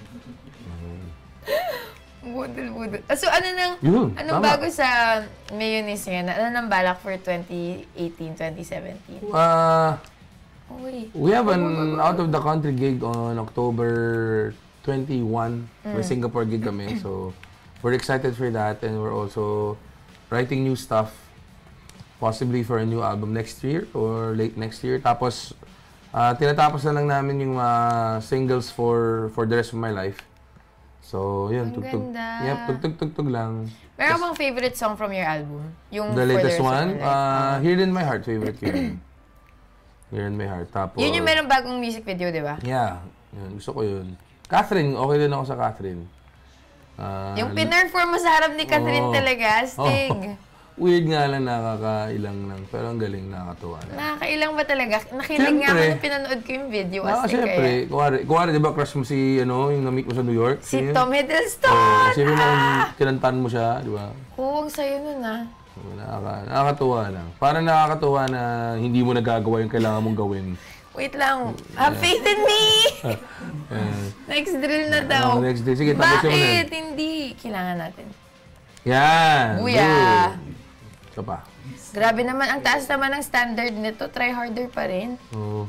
Budol-budol. Ah, so ano nang, Yun, anong tama. bago sa Mayonnaise ngayon? Ano nang balak for twenty eighteen, twenty seventeen? Uh, Uy. we have an out-of-the-country gig on October twenty-first. May Singapore gig kami, so we're excited for that and we're also writing new stuff, possibly for a new album next year or late next year. Tapos, Uh, tinatapos na lang namin yung uh, singles for for the rest of my life. So, yun. Ang Tugtog. ganda. Yep, tugtog-tugtog lang. Meron bang favorite song from your album? Yung The latest For the Rest of one? My Life? Uh, Here in My Heart. Favorite ko yun. Here in My Heart. Tapos... Yun yung meron bagong music video, di ba? Yeah. Yun, gusto ko yun. Catherine. Okay din ako sa Catherine. Uh, yung pinerform mo sa harap ni Catherine oh, talaga. Stig. Oh. Weird nga lang, nakakailang lang. Pero ang galing, nakakatuwa na. Nakakailang ba talaga? Nakilig nga ako nung pinanood ko yung video. Ah, siyempre. Eh. Kuwari, kuwari, di ba crush mo si, ano, yung na-meet mo sa New York? Si yun? Tom Hiddleston! Oh, siyempre mo kung kinantan mo siya, di ba? Oo, ang sayo nun ah. Nakaka, nakakatuwa lang. Parang nakakatuwa na hindi mo nagagawa yung kailangan mong gawin. Wait lang. Have faith in me! uh, next drill na daw. Oh, next day. Sige, tapos mo na. Bakit? Hindi. Kailangan natin. Yan! Buya! Ito pa. Grabe naman. Ang taas naman ng standard nito. Try harder pa rin. Oo.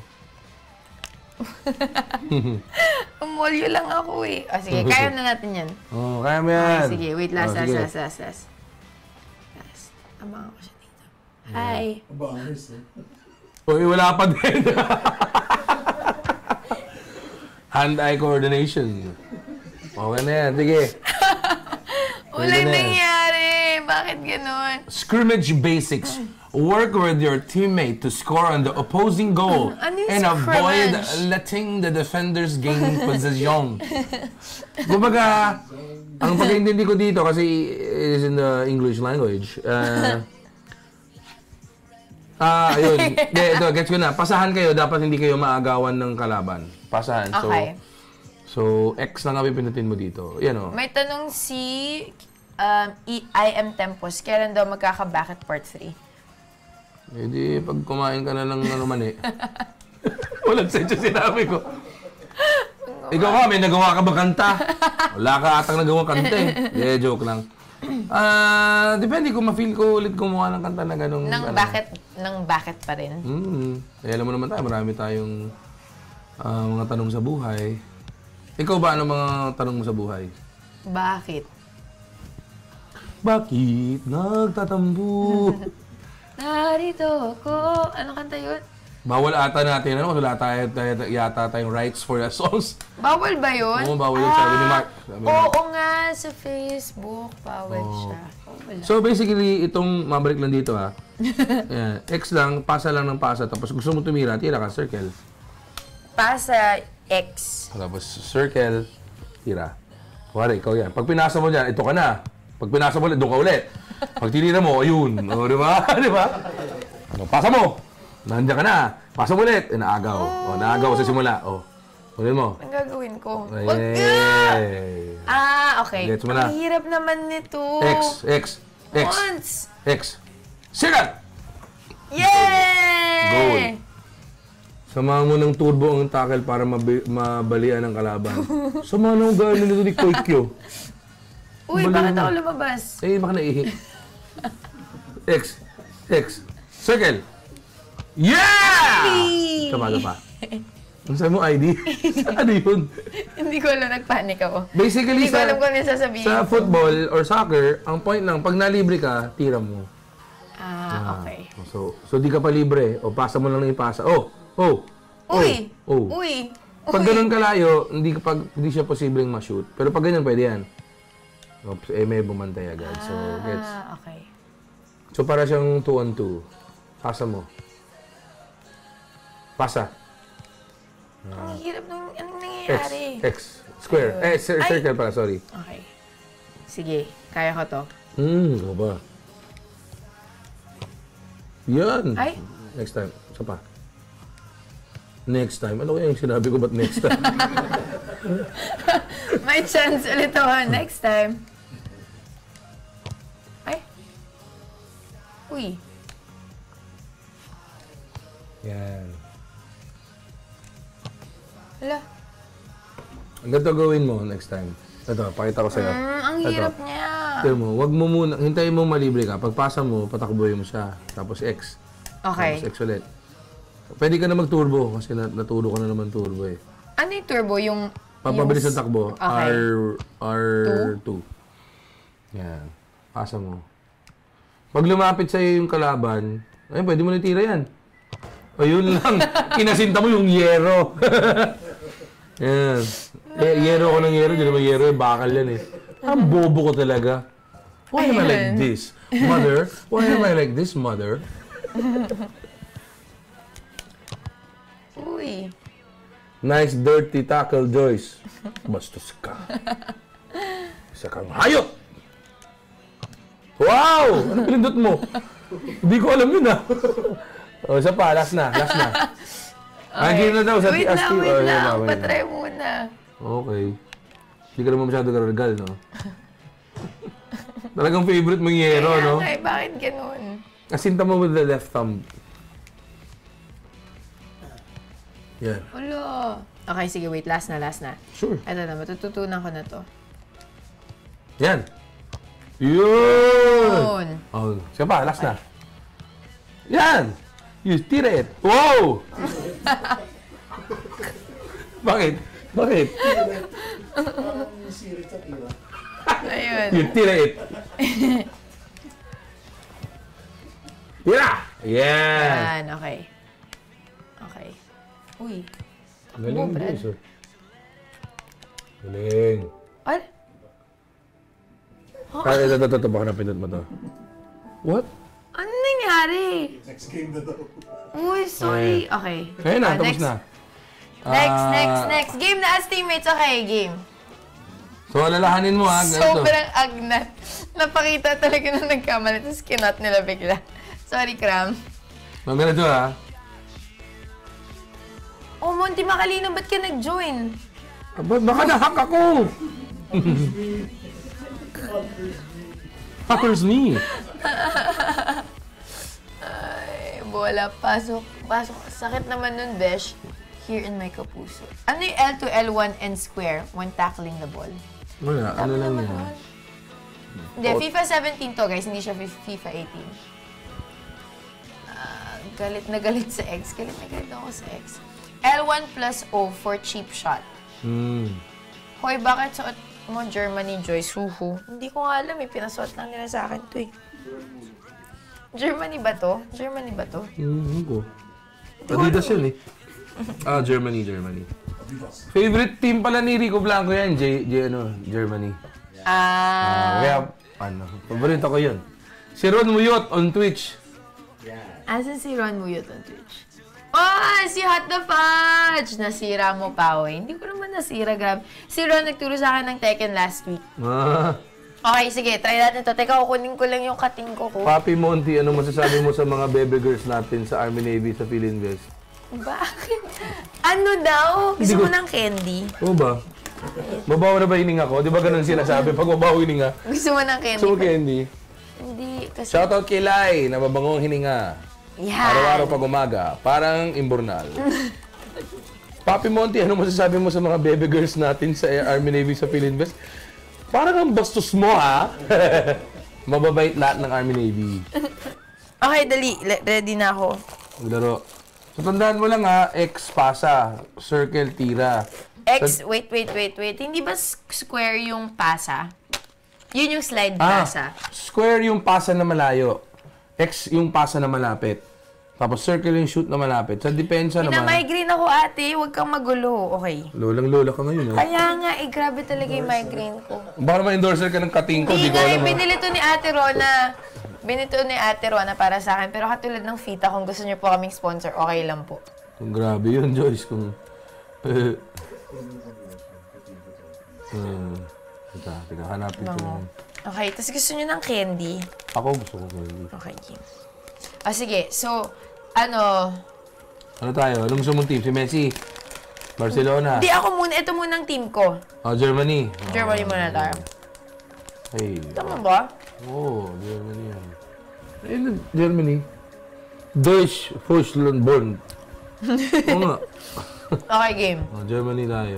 Umolyo lang ako eh. O sige, kaya na natin yan. Oo, oh, kaya mo yan. Okay, sige, wait. Last, oh, last, sige. last, last, last. Last. Abangan ko siya dito. Hi. Abangers eh. Uy, wala pa din. Hand-eye coordination. Okay na yan. Sige. Walang nangyari. Bakit ganun? Scrimmage basics. Work with your teammate to score on the opposing goal Ano yung and avoid scrimmage? letting the defenders gain possession. Kumbaga, ang pag-intindi ko dito kasi it is in the English language. Uh, ah, ayun. De, ito, gets ko na. Pasahan kayo, dapat hindi kayo maagawan ng kalaban. Pasahan. So, Okay. so X lang ang pinutin mo dito. Yan o. May tanong si um, I M Tempos. Kailan daw magkaka-back at part three? Eh di, pag kumain ka na ng ano man eh. Walang sense yung sinabi ko. Ikaw ka, may nagawa ka ba kanta? Wala ka atang nagawa kanta eh. Yeah, joke lang. Ah, depende kung ma-feel ko ulit gumawa ng kanta na ganung... Nang ano. bakit, nang bakit pa rin? Hmm. Eh, alam mo naman tayo, marami tayong ah, mga tanong sa buhay. Ikaw ba, ano mga tanong mo sa buhay? Bakit? Bakit nagtatambo? Narito ako. Ano kanta yun? Bawal ata natin, ano? Wala tayo, tayo, yata tayong rights for the songs. Bawal ba yun? Oo, bawal yun. Sabi ni Mark. Sabi ni Mark. Oo nga, sa Facebook. Bawal siya. Bawal. So basically, itong, mabalik lang dito ha. Ayan, X lang, pasa lang ng pasa. Tapos gusto mo tumira, tira ka, circle. Pasa X. Tapos circle, tira. Kuwari, ikaw yan. Pag pinasa mo dyan, ito ka na. Pag pinasa mo ulit, doon ka ulit. Pag tinira mo, ayun. O, di ba? Di ba? Ano, pasa mo. Nandiyan ka na. Pasa mo ulit. Eh, naagaw. O, naagaw sa simula. O, ulit mo. Ang gagawin ko? Ay. Wag ka! Ah, okay. Gets mo na. Ang hirap naman nito. X, X, X, Once. X. Circle! Yay! Goal. Samahan mo ng turbo ang tackle para mabi- mabalian ang kalaban. Samahan mo gano'n nito ni Koikyo. Uy, Baliw bakit mo. ako lumabas? Eh, baka naihi. X, X, circle. Yeah! Hey! Sama pa. Ang sabi mo, I D? Ano yun? Hindi ko alam, nagpanik ako. Basically, Hindi ko sa, alam kung ano yung sasabihin sa ko. football or soccer, ang point lang, pag nalibre ka, tira mo. Ah, okay. So, so di ka pa libre. O, pasa mo lang na ipasa. Oh! Oh! Uy! Oh! Uy! Pag ganun kalayo, hindi, kapag, hindi siya posibleng ma-shoot. Pero pag ganyan, pwede yan. Oops, eh, may bumantay agad. So, gets. Ah, okay. So, para siyang two on two. Pasa mo. Pasa. Ang hirap nung anong X. nangyayari. X. Square. Ayun. Eh, cir- Ay! circle pala, sorry. Okay. Sige, kaya ko to. Hmm, ano ba? Yan. Ay! Next time. Isa pa. Next time. Ano kaya yung sinabi ko, ba't next time? May chance ulit ako next time. Ay! Uy! Yan. Hala. Ang ganito gawin mo next time. Ito, pakita ko sa'yo. Mm, ang Ito. hirap niya. Tignan mo, wag mo muna, hintayin mo malibre ka. Pagpasa mo, patakboy mo siya. Tapos X. Okay. Tapos X ulit. Pwede ka na mag-turbo kasi nat naturo ka na naman turbo eh. Ano yung turbo? Yung... Papabilis yung... ang takbo. Okay. R... R two. Yan. Pasa mo. Pag lumapit sa'yo yung kalaban, ay, pwede mo na tira yan. O yun lang. Kinasinta mo yung yero. Yan. Eh, yero ko ng yero. Di naman yero, eh, bakal yan eh. Ang bobo ko talaga. Why am I like this? Mother? Why am I like this, mother? Uy. Nice dirty tackle, Joyce. Bastos ka. Isa kang hayop! Wow! Ano pinindot mo? Hindi ko alam yun ah. O, isa pa. Last na. Last na. Okay. na daw. Sa wait lang, wait oh, lang. yun, Patry muna. Okay. Hindi ka naman masyado garagal, no? Talagang favorite mong yero, Kaya no? nga, bakit ganun? Asinta mo with the left thumb. Yan. Ulo. Okay, sige, wait. Last na, last na. Sure. Ito na, matututunan ko na to. Yan. Yun! Yun. Oh, siya pa, last na. Yan! You tira it. Wow! Bakit? Bakit? Ayun. You tira it. Tira! Yan! Yan, okay. Okay. Uy. Galing, Brad. Joyce, oh. Galing. Ay, Ay, ito, ito, ito, baka napindot mo to. What? ano nangyari? Next game na daw. Uy, sorry. Okay. Ngayon na, Ah, tapos next. na. Next, Ah, next, next. Game na as teammates. Okay, game. So, alalahanin mo ha. Ganito. Sobrang agnat. Napakita talaga na nagkamali. Tapos kinot nila bigla. Sorry, Cram. So, ganito ha. Oh, Monty Macalino, ba't ka nag-join? Aba, baka na-hack ako! Hackers me! Ay, bola. Pasok. Pasok. Sakit naman nun, Besh. Here in my kapuso. Ano yung L to L one and square when tackling the ball? Wala, ano lang yan. Hindi, FIFA seventeen to, guys. Hindi siya FIFA eighteen. Ah, galit na galit sa X. Galit na galit ako sa X. L one plus O for cheap shot. Hmm. Hoy, bakit suot mo Germany, Joyce? Huhu. Hindi ko nga alam. May pinasuot lang nila sa akin to eh. Germany ba to? Germany ba to? Hmm, ko. Adidas yun eh. Ah, Germany, Germany. Favorite team pala ni Rico Blanco yan, J, J ano, Germany. Ah, Ah. kaya, ano, paborito ko yun. Si Ron Muyot on Twitch. Asan si Ron Muyot on Twitch? Oh, si Hot the Fudge! Nasira mo pa, we. Hindi ko naman nasira, grab. Si Ron nagturo sa akin ng Tekken last week. Ah. Okay, sige, try natin to. Teka, kukunin ko lang yung kating ko ko. Papi Monty, ano masasabi mo sa mga bebe girls natin sa Army Navy sa Philinvest? Bakit? Ano daw? Gusto mo ng candy? Oo ba? Mabaho na ba hininga ko? Di ba ganun sinasabi pag mabaho hininga? Gusto mo ng candy? So, candy. Hindi, kasi... Shoutout kay Lai, na mabangong hininga. Yan. Araw-araw pag umaga, parang imburnal. Papi Monty, ano masasabi mo sa mga bebe girls natin sa Army Navy sa Philinvest? Parang ang bastos mo, ha? Mababait lahat ng Army Navy. Okay, dali. Le- ready na ako. Maglaro. So, tandaan mo lang ha, X pasa, circle tira. X, wait, wait, wait, wait. Hindi ba s- square yung pasa? Yun yung slide Ah, pasa. square yung pasa na malayo. X yung pasa na malapit. Tapos circle yung shoot na malapit. Sa depensa naman. Pina-migraine ako, ate. Huwag kang magulo. Okay. Lolang-lola ka ngayon, ha? Kaya nga, eh, grabe talaga yung migraine ko. Baka naman endorser ka ng kating ko, di Hindi ko nga, alam. eh, ha? binili to ni Ate Rona. Binili to ni Ate Rona para sa akin. Pero katulad ng Fita, kung gusto niyo po kaming sponsor, okay lang po. Kung grabe yun, Joyce. Kung... Eh... Hmm. Teka, teka, hanapin ko. Bango. Okay, tapos gusto niyo ng candy? Ako gusto ko candy. Okay, game. Ah, sige. So, ano... Ano tayo? Anong gusto mong team? Si Messi? Barcelona? Hindi, ako muna. Ito muna ang team ko. Oh, Germany. Germany Oh, muna tayo. Hey. Tama ba? Oo, oh, Germany yan. Ayun, Germany. Deutsch, Deutschland born. Oo nga. Okay, game. Oh, Germany tayo.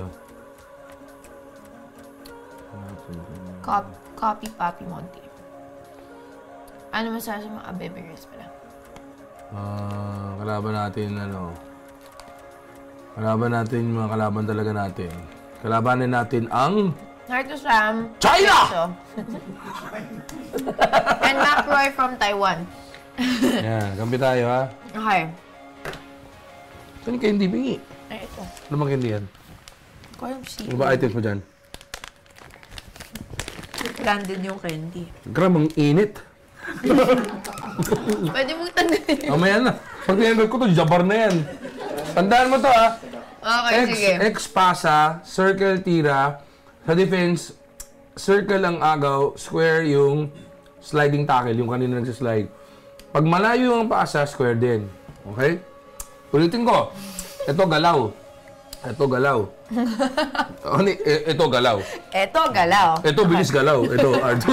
Cop copy, Papi Monty. Ano masasabi sa mga baby girls pala? Ah, kalaban natin, ano. Kalaban natin, mga kalaban talaga natin. Kalabanin natin ang... Heart to Sam. China! And Mac Roy from Taiwan. Yan, kampi tayo ha. Okay. Ano candy, bingi? Ay, ito. Ano bang candy yan? Kaya si... Ano ba items mo dyan? Branded yung candy. Gram, ang init. Pwede mong tandaan. Mamaya na. Pag tinanggol ko to, jabar na yan. Tandaan mo to, ha? Okay, X, sige. X pasa, circle tira. Sa defense, circle ang agaw, square yung sliding tackle, yung kanina nagsislide. Pag malayo ang pasa, square din. Okay? Ulitin ko. Ito galaw. Ito galaw. Ano, e- ito galaw. Ito, galaw. Ito bilis galaw. Ito ardo.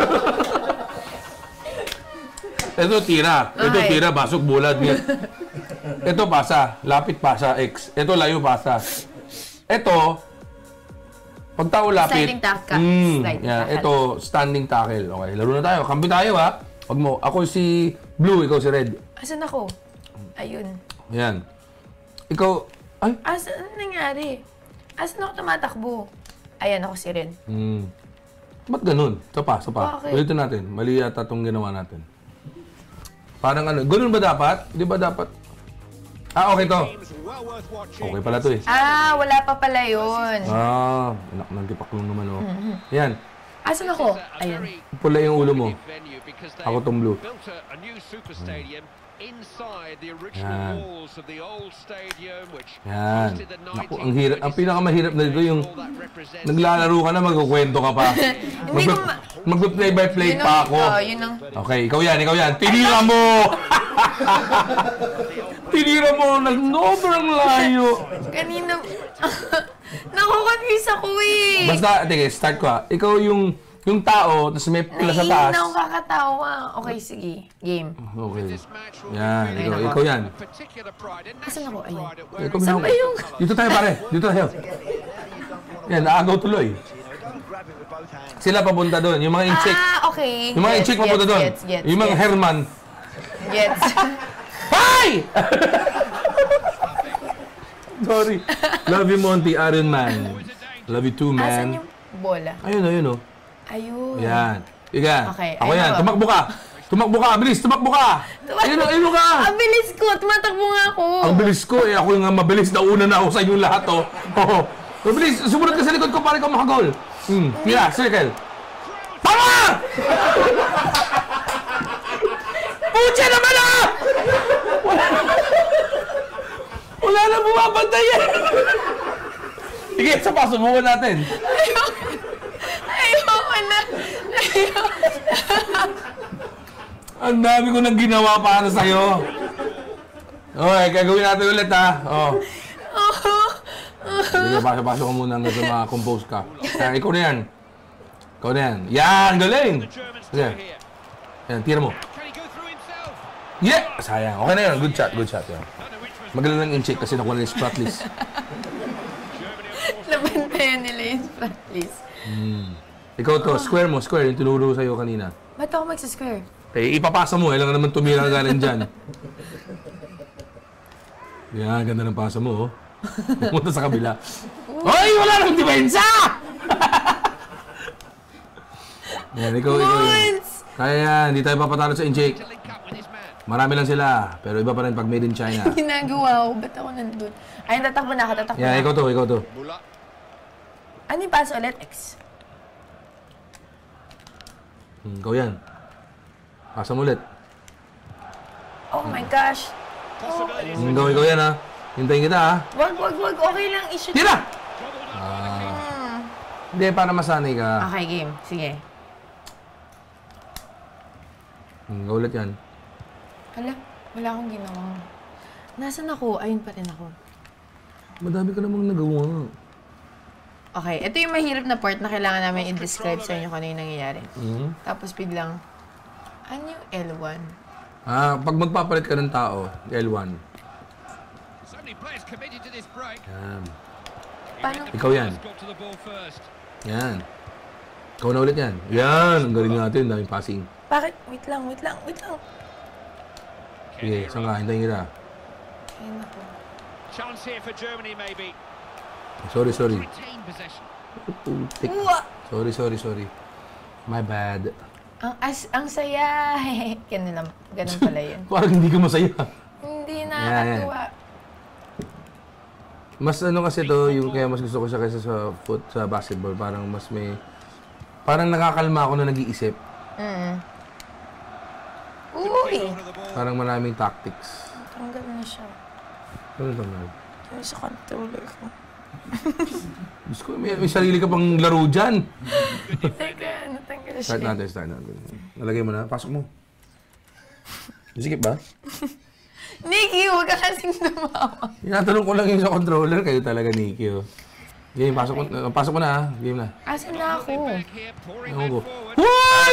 Ito tira. Ito Okay. tira, basok bulad. Ito pasa, lapit pasa, X. Ito layo pasa. Ito, pag tao lapit. Sliding tackle. Mm, Sliding yeah, tackle. ito, standing tackle. Okay, laro na tayo. Kampi tayo, ha? Wag mo. Ako si blue, ikaw si red. Asan ako? Ayun. Yan. Ikaw, ay. Asan ano nangyari? Asan ako tumatakbo? Ayan ako si Red. Hmm. Ba't ganun? Sa pa, sa pa. Bakit? Ulitin natin. Mali yata itong ginawa natin. Parang ano, ganun ba dapat? Di ba dapat? Ah, okay to. Okay pala to eh. Ah, wala pa pala yun. Ah, anak ng tipak lang naman oh. Yan. Asan ako? Ayun. Pula yung ulo mo. Ako tong blue. Inside the original walls of the old stadium, which Yan. hosted the Naku, ang hirap, ang pinakamahirap na dito yung that represents naglalaro ka na, magkukwento ka pa. Hindi ko ma- Magpe-play by play Yun pa ang- ako. oh, yun ang... Okay, ikaw yan, ikaw yan. Tinira mo! Tinira mo! Nag-sobrang layo! Kanina... Nakukonfuse ako eh. Basta, sige, start ko ha. Ikaw yung yung tao, tapos may pila sa taas. Naiinom kakatawa. Okay, sige. Game. Okay. Yan, ikaw, Ayun ikaw yan. Asan ako? Ayun. Ikaw, Saan ba yung... Dito tayo pare, dito tayo. Yan, naagaw tuloy. Sila papunta doon, yung mga incheck. Ah, okay. Yung mga Gets, incheck papunta gets, doon. gets, gets, Yung mga gets. Herman. Gets. Hi! Sorry. Love you, Monty, Iron Man. Love you too, Asan man. yung bola? Ayun, ayun, oh. Ayun. Yan. Ika. Okay, Ako ayun yan. ako. Tumakbo ka. Tumakbo ka. Bilis, tumakbo ka. Ayun, ayun ka. Ang bilis ko. Tumatakbo nga ako. Ang bilis ko eh. Ako yung nga mabilis. Nauna na ako sa inyong lahat, oh. Oo. Mabilis. Sumunod ka sa likod ko para ikaw makagol. Hmm. Tira, circle. Tama! Pucha naman ah! Wala na. Wala na bumabantay yan. Sige, sa pa, subukan natin. Ayoko na. Ayoko. Ang dami ko nang ginawa para sa'yo. Okay, gagawin natin ulit ha. Oh. Sige, pasok-pasok ka muna hanggang sa mga-compose ka. Yan, ikaw na yan. Ikaw na yan. Yan, galing! Sige. Yan, tira mo. Yeah! Sayang. Okay na yan. Good shot, good shot. Yan. Magaling lang in-check kasi nakuha na yung spot list. Nabantayan nila yung spot list. Hmm. Ikaw to, square mo, square. Yung tinuro sa'yo kanina. Ba't ako magsasquare? Eh, ipapasa mo. Kailangan naman tumira ka galing dyan. Yan, ganda ng pasa mo, oh. Pumunta sa kabila. Hoy! Wala nang depensa! Yan, ikaw, ikaw. Monts! Kaya yan, hindi tayo papatalo sa in-check. Marami lang sila, pero iba pa rin pag made in China. Ginagawa ko. Ba't ako nandun? Ayun, tatakbo na ako. Tatakbo Yan, na ikaw ako. to, ikaw to. Ano yung pass ulit? X. Hmm, ikaw yan. Pasa mo ulit. Oh my gosh. Oh. Hmm, ikaw, ikaw yan ha. Hintayin kita ha. Wag, wag, wag. Okay lang. I-shoot. Tira! Ah, Hmm. hindi, para masanay ka. Okay, game. Sige. Hmm, ikaw ulit yan. Hala, wala akong ginawa. Nasaan ako? Ayun pa rin ako. Madami ka namang nagawa. Okay, ito yung mahirap na part na kailangan namin i-describe sa inyo kung ano yung nangyayari. Hmm? Tapos biglang, ano yung L one? Ah, pag magpapalit ka ng tao, L one. Yan. Paano? Ikaw yan. Yan. Ikaw na ulit yan. Yan! Ang galing natin. Daming passing. Bakit? Wait lang, wait lang, wait lang. Sige, saan ka? Hintayin kita. Ayun ako. Chance here for Germany, maybe. Sorry, sorry. Retain possession. Putik. Uwa! Sorry, sorry, sorry. My bad. Ang, as, ang saya. Ganun, lang, ganun pala yun. Parang hindi ka masaya. Hindi Yan, nakakatuwa. Mas ano kasi to, yung kaya mas gusto ko siya kaysa sa foot, sa basketball. Parang mas may... Parang nakakalma ako na nag-iisip. Mm. Uy! Parang maraming tactics. Tanggal na siya. Ano tanggal? Tanggal sa controller ko. Diyos ko, may, may sarili ka pang laro dyan. Teka, natanggal siya. Start natin, start natin. Nalagay mo na, pasok mo. Sikip ba? Nikki, huwag ka kasing tumawa. Tinatanong ko lang yung sa controller, kayo talaga, Nikki. Oh. Game, pasok mo, uh, pasok mo na ha. Game na. Asan na ako? Ewan ko. Hoy!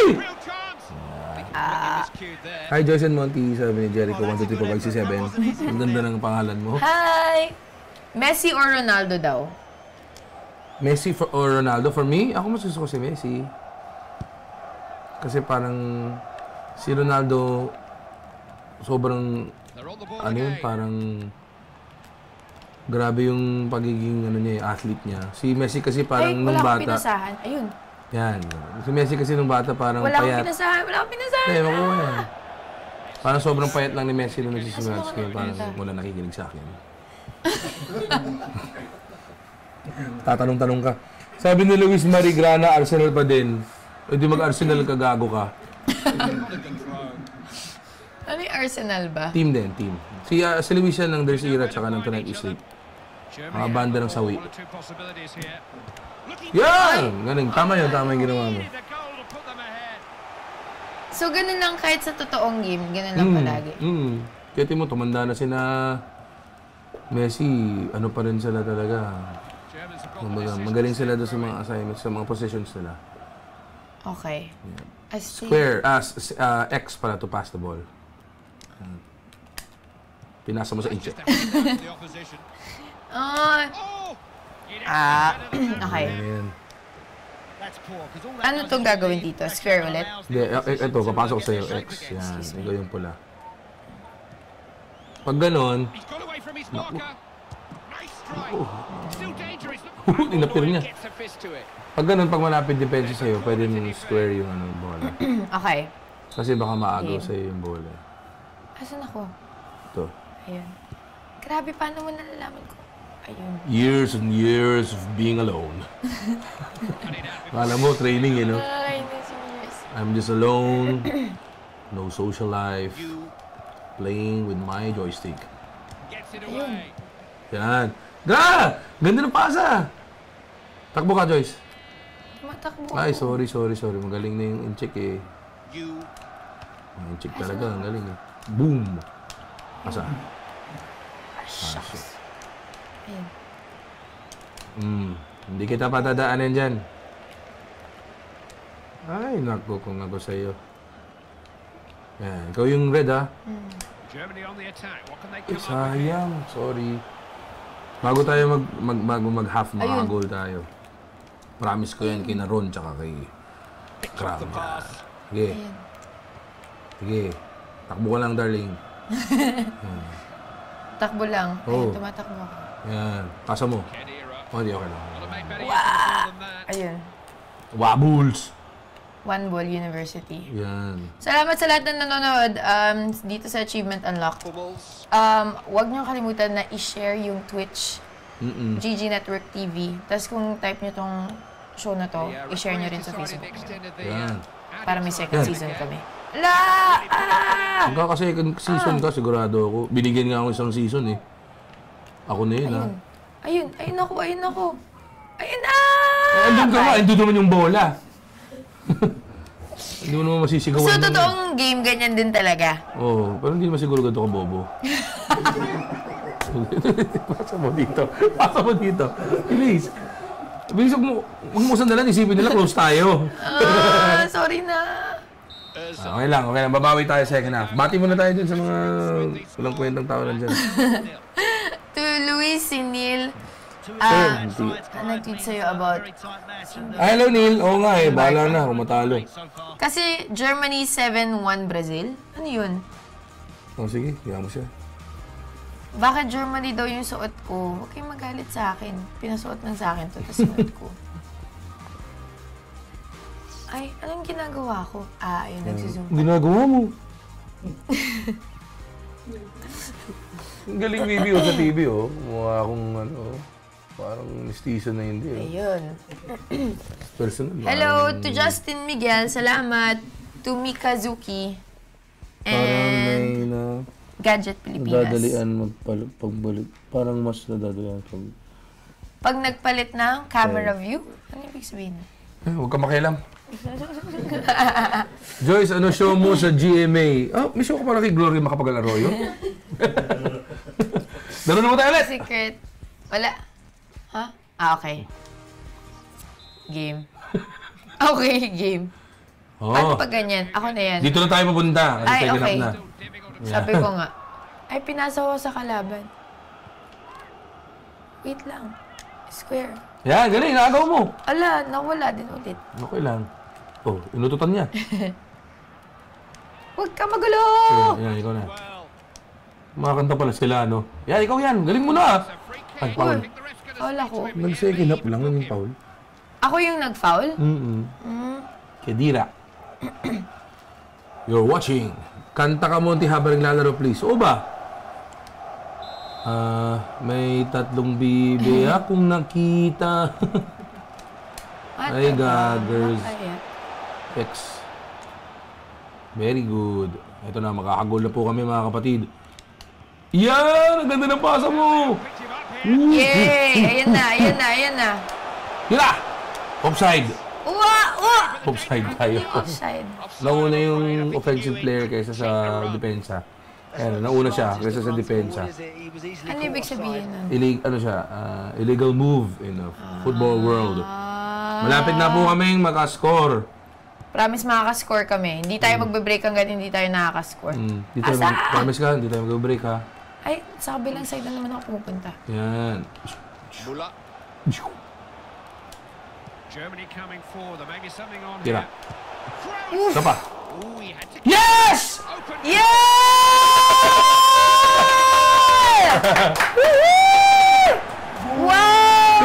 Ah. Hi, Joyce and Monty. Sabi ni Jericho, one two three four five six seven. Ang ganda ng pangalan mo. Hi! Messi or Ronaldo daw? Messi for, or Ronaldo? For me, ako mas gusto ko si Messi. Kasi parang si Ronaldo sobrang ano yun, parang grabe yung pagiging ano niya, athlete niya. Si Messi kasi parang Ay, nung wala bata. akong pinasahan. Ayun. Yan. Si Messi kasi nung bata parang Wala akong payat. pinasahan. Wala akong pinasahan. Eh, makuha yan. Parang sobrang payat lang ni Messi nung nagsisimula sa kanya. Parang wala nakikinig sa akin. Tatanong-tanong ka. Sabi ni Luis Marigrana, Arsenal pa din. E di mag-Arsenal ka, gago ka. Ano yung Arsenal ba? Team din, team. Si, uh, si Luis yan ng There's Era tsaka ng Tonight is Late. Mga banda ng sawi. Yan! Galing. Tama yun, tama yung ginawa mo. So, ganun lang kahit sa totoong game, ganun lang Mm, palagi. mm. Kaya mo, tumanda na sina Messi, ano pa rin sila talaga. Kumbaga, magaling sila doon sa mga assignments, sa mga positions nila. Okay. I see. Square, ah, s- uh, X para to pass the ball. Yan. Pinasa mo sa inche. Ah, ah, okay. Ayan. Ano itong gagawin dito? Square ulit? Hindi, eh, ito, papasok ko sa'yo, X. Yan, ikaw yung pula. Pag ganon, naku. Oh, inapir niya. Pag ganon, pag malapit depensa sa'yo, pwede mo square yung ano, bola. Okay. Kasi baka maagaw Okay. sa'yo yung bola. Asan ako? Ito. Ayun. Grabe, paano mo nalalaman ko? Ayun. Years and years of being alone. Kala mo, training, you know? Ay, nasa years. I'm just alone, no social life, playing with my joystick. Ayun. Yan. Gra! Ganda ng pasa! Takbo ka, Joyce. Tumatakbo Ay, ako. sorry, sorry, sorry. Magaling na yung in-check eh. Ang in-check talaga, ang galing eh. Boom! Pasa. Ah, shucks. Ayun. Hmm. Hindi kita patadaanan dyan. Ay, naku kung ako sa'yo. Yan. Ikaw yung red, ha? Hmm. Eh, sayang. Sorry. Bago tayo mag, mag, bago mag-half, maka-goal tayo. Promise ko yan kay Naron tsaka kay Kram. Sige. Ayun. Sige. Takbo ka lang, darling. Takbo lang. Oo. Ayun, tumatakbo ako. Yan. Pasa mo. Oh, di okay lang. Ayun. Wabbles! One Ball University. Yan. Salamat sa lahat ng nanonood um, dito sa Achievement Unlock. Um, huwag niyo kalimutan na i-share yung Twitch, Mm-mm. G G Network T V. Tapos kung type niyo tong show na to, i-share niyo rin sa Facebook niyo. Yan. Para may second Yan. season kami. La! Ah! Pagka kasi second season ka, sigurado ako. Binigyan nga ako isang season eh. Ako na yun, ha? Ayun. Ayun. Ayun ako. Ayun ako. Ayun na! Eh, andun ka nga. Andun naman yung bola. Hindi mo naman masisigawan. So, naman. totoong game, ganyan din talaga. Oo, oh, pero hindi naman siguro ganito ka bobo. Pasa mo dito. Pasa mo dito. Please. Bilis mo, huwag mo sandalan, isipin nila, close tayo. Ah, sorry na. Ah, okay lang, okay lang. Babawi tayo second half. Bati muna tayo dun sa mga walang kwentang tao lang dyan. To Luis, si Neil, ah, nag-tweet sa'yo about... Ay, hello Neil. Oo nga eh, bahala na kung matalo. Kasi Germany seven one Brazil? Ano yun? Oh, sige, kaya mo siya. Bakit Germany daw yung suot ko? Huwag kayong magalit sa akin. Pinasuot lang sa akin to, tapos suot ko. Ay, anong ginagawa ko? Ah, ayun, nagsizoom. Ginagawa mo. Ang galing video sa T V, oh. Mukha akong, ano, parang mestizo na hindi, oh. Ayun. Personal. Hello parang, to Justin Miguel. Salamat. To Mikazuki. Parang may And na... Gadget Pilipinas. Nadadalian magpagbalik. Parang mas nadadalian pag... Pag nagpalit ng camera view, ano ibig sabihin? Eh, huwag ka makialam. Joyce, ano show mo sa G M A? Oh, may show ka pala kay Gloria Macapagal-Arroyo? Dalo na mo tayo ulit! Secret. Wala. Ha? Ah, okay. Game. Okay, game. Oh. Paano pag ganyan? Ako na yan. Dito na tayo mapunta. Kasi Ay, tayo okay. na. Sabi ko nga. Ay, pinasa ko sa kalaban. Wait lang. Square. Yan, galing. Nakagawa mo. Ala, nawala din ulit. Okay lang. Oh, inututan niya. Huwag ka magulo! Yan, yan, ikaw na. Makakanta pala sila, no? Yan, ikaw yan. Galing mo na. Ay, foul. Foul ako. Nag-second up lang yung foul. Ako yung nag-foul? Mm-mm. Mm. Kedira. You're watching. Kanta ka, Monty, habang naglalaro, please. O ba? Ah, may tatlong bibi akong nakita. Ay, gaggers. X. Very good. Ito na, makakagol na po kami, mga kapatid. Yan! Ang ganda ng pasa mo! Yay! Ayan na, ayan na, ayan na. Yun na! Offside. Uwa! Uwa! Offside tayo. Yung offside. Nauna yung offensive player kaysa sa depensa. Ayan, nauna siya kaysa sa depensa. Ano ibig sabihin nun? Illeg ano siya, uh, illegal move in the football world. Malapit na po kaming makascore. Promise makakascore kami. Hindi tayo magbe-break hanggang hindi tayo nakakascore. Mm. Di tayo Asa? mag- promise ka, hindi tayo mag-break ha. Ay, sa kabilang side na naman ako pupunta. Yan. Muller. Germany coming forward. There may be something on Tira. here. Ito pa. Ooh, he had to Yes! open. Yeah! Wow!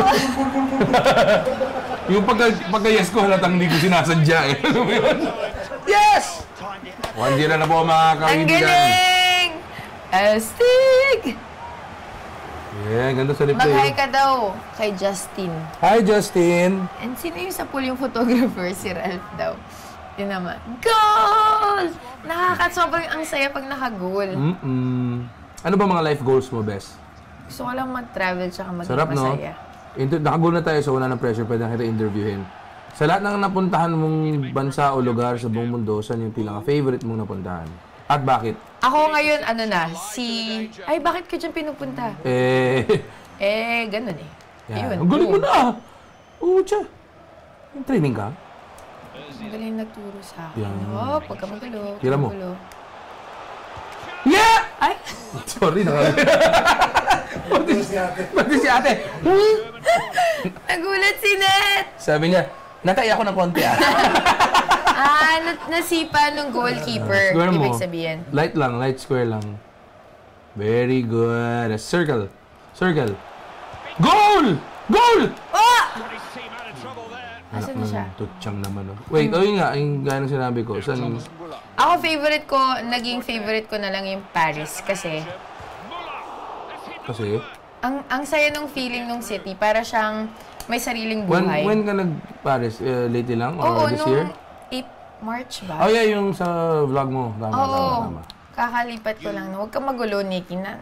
Yung pagka, pagka-yes ko, halatang hindi ko sinasadya eh. Yes! one zero na po mga Ang kaibigan. galing! Astig! Yeah, ganda sa replay. Mag-hi ka daw kay Justin. Hi, Justin. And sino yung sa pool yung photographer? Si Ralph daw. Yun naman. Goal! Nakakat, sobrang ang saya pag naka-goal. Mm-mm. Ano ba mga life goals mo, Bes? Gusto ko lang mag-travel tsaka maging Sarap, no? masaya. Inter- Nakagoal na tayo, so wala ng pressure. Pwede na kita interviewin. Sa lahat ng napuntahan mong bansa o lugar sa buong mundo, saan yung pinaka-favorite mong napuntahan? At bakit? Ako ngayon, ano na, si... Ay, bakit ka dyan pinupunta? Eh... Eh, ganun eh. Yan. Ayun. Ang galing mo na! Oo, tsa. Yung training ka? Ang galing nagturo sa akin. Yan. Oh, huwag ka magulo. Tira mo. Magulo. Yeah! Ay! Sorry, naka... Pati si ate. Pati si ate. Nagulat si Net! Sabi niya, nataya ako ng konti ah. Ah, na- nasipa nung goalkeeper. Square mo. Ibig sabihin. Light lang, light square lang. Very good. Circle. Circle. Goal! Goal! Oh! Got his team out of trouble there. Asan na siya? Tutsang naman. Oh. Wait, oh yun nga, yung gaya ng sinabi ko. Saan? Muller. Ako favorite ko, naging favorite ko na lang yung Paris kasi Kasi, ang ang saya nung feeling nung city para siyang may sariling when, buhay. when ka nag-Paris? Uh, lately lang? Or Oo, this nung year? eighth March ba? Oh yeah, yung sa vlog mo. Tama, Oo, tama, tama. kakalipat ko lang. Huwag ka magulo, Nikki, na.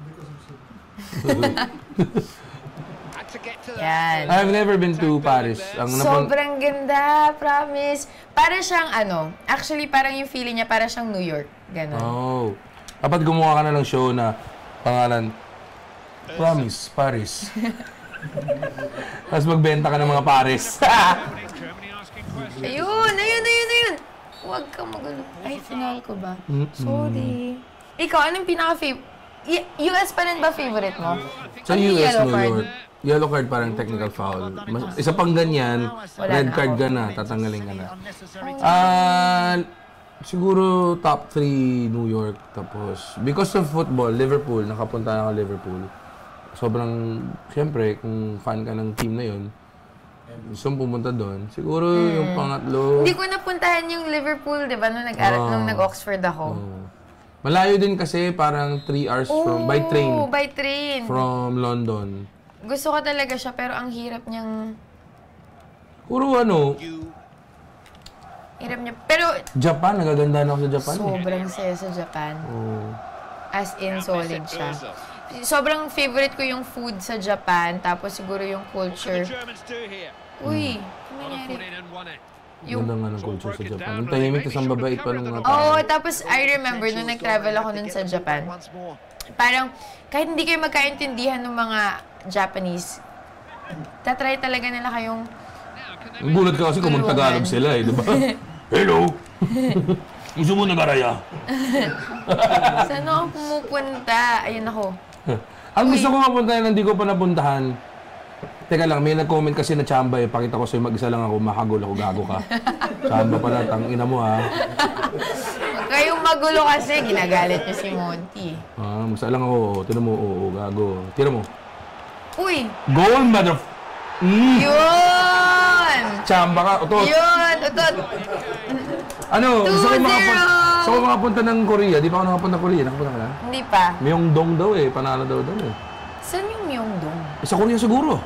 Had to get to that. Yan. I've never been to Paris. Ang napun- Sobrang ganda, promise. Para siyang ano, actually parang yung feeling niya para siyang New York. Ganon. Oh. Dapat gumawa ka na ng show na pangalan, Promise, Paris. Tapos magbenta ka ng mga Paris. Germany asking questions. Ayun, ayun, ayun, ayun. Huwag ka magulo. Ay, final ko ba? Sorry. Ikaw, anong pinaka-favorite? U S pa rin ba favorite mo? Sa Ano U yung S, yellow New card? York. Yellow card parang technical foul. Mas, isa pang ganyan, Wala red na card ako. ka na, tatanggalin ka na. Ah, siguro top three New York. Tapos, because of football, Liverpool, nakapunta na ako Liverpool. Sobrang, siyempre, kung fan ka ng team na yun, gusto mong pumunta doon. Siguro yung pangatlo. Hindi ko napuntahan yung Liverpool, di ba, nung nag-aral, Oh. nung nag-Oxford ako. Oh. Malayo din kasi parang three hours from by train. Oo, by train. From London. Gusto ko talaga siya pero ang hirap niyang... Puro ano, Hirap niya. Pero Japan, nagaganda na ako sa Japan. sobrang saya sa Japan. Oh. As in, solid siya. Sobrang favorite ko yung food sa Japan, tapos siguro yung culture. Uy, ano nangyari? Yung ganda nga ng culture sa Japan. Yung tahimik, tapos ang babait pa nung mga tao. Oo, oh, tapos I remember nung nag-travel ako nun sa Japan, parang kahit hindi kayo magkaintindihan ng mga Japanese, tatry talaga nila kayong Ang gulat ka kasi kung mag-Tagalog sila eh, di ba? Hello! Gusto mo nagaraya? saan ako pumupunta? Ayun ako. Ang gusto ko mapuntahan, hindi ko pa napuntahan. Teka lang, may nag-comment kasi na Chamba eh. Pakita ko sa'yo, mag-isa lang ako, makagul ako, gago ka. Chamba pala, tangina mo ha. Huwag kayong magulo kasi, ginagalit niyo si Monty. Ah, mag-isa lang ako, tinan mo, oo, gago. Tira mo. Uy! Goal, mother... Mm. Yun! Chamba ka, utot. Yun! Utot! Ano, gusto ko two zero! makapunta, gusto ko makapunta ng Korea. Di pa ako nakapunta ng Korea, nakapunta ka na? Hindi pa. Myeongdong daw eh, panalo daw daw eh. Saan yung Myeongdong? Eh, sa Korea siguro.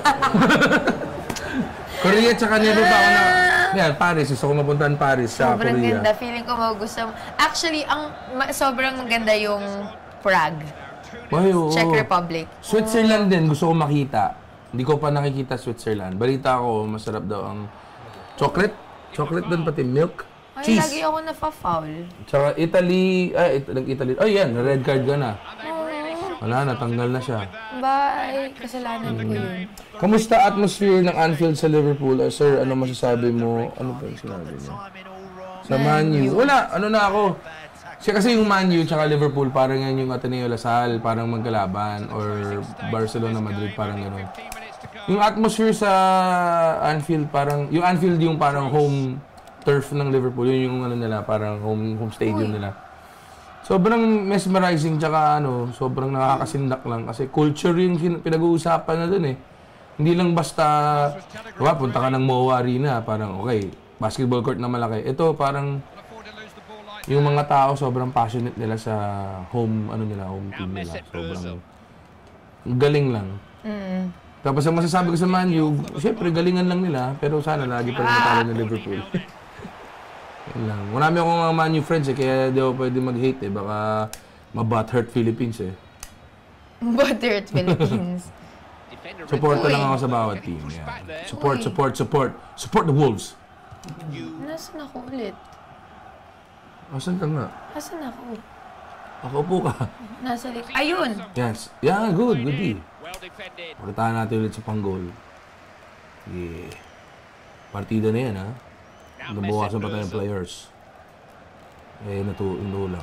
Korea tsaka never pa ako na... Yan, Paris. Gusto ko mapuntahan Paris sa Sobrang Korea. ganda. Feeling ko magugustuhan. Actually, ang ma- sobrang ganda yung Prague. Ay, oo. Czech Republic. Switzerland din, gusto ko makita. Hindi ko pa nakikita Switzerland. Balita ko, masarap daw ang chocolate. Chocolate doon, pati milk. Ay, Cheese. lagi ako nafa-foul. Tsaka Italy, ay, it- nag-Italy. Ay, yan, red card ka na. Wala na, tanggal na siya. Bye! Kasalanan ko yun. Kamusta atmosphere ng Anfield sa Liverpool? Uh, sir, ano masasabi mo? Ano pa yung sinabi niya? Sa Man U. Wala, ano na ako. Siya kasi yung Man U tsaka Liverpool, parang yan yung Ateneo Lasal, parang magkalaban. Or Barcelona, Madrid, parang gano'n. Yung atmosphere sa Anfield, parang, yung Anfield yung parang home turf ng Liverpool. Yun yung ano nila, parang home, home stadium nila. Sobrang mesmerizing tsaka ano, sobrang nakakasindak lang. Kasi culture yung pinag-uusapan na dun eh. Hindi lang basta, diba, punta ka ng M O A Arena, parang okay, basketball court na malaki. Ito parang, yung mga tao sobrang passionate nila sa home, ano nila, home team nila. Sobrang galing lang. Mm. Tapos ang masasabi ko sa Man U, syempre galingan lang nila, pero sana lagi pa rin matalo ng Liverpool. Yan lang. Marami akong mga Man U friends eh, kaya di ako pwede mag-hate eh. Baka ma-butthurt Philippines eh. Buttered Philippines. Supporta lang ako sa bawat team. Yan. Support, support, support. Support the Wolves. Nasaan ako ulit? Asan ka nga? Nasaan ako? Ako upo ka. Nasa likod. Ayun! Yes. Yeah, good. Good deal. Pakitaan natin ulit sa panggol. Yeah. Partida na yan, ha? Nabawasan pa tayong players. Eh, natu inulak.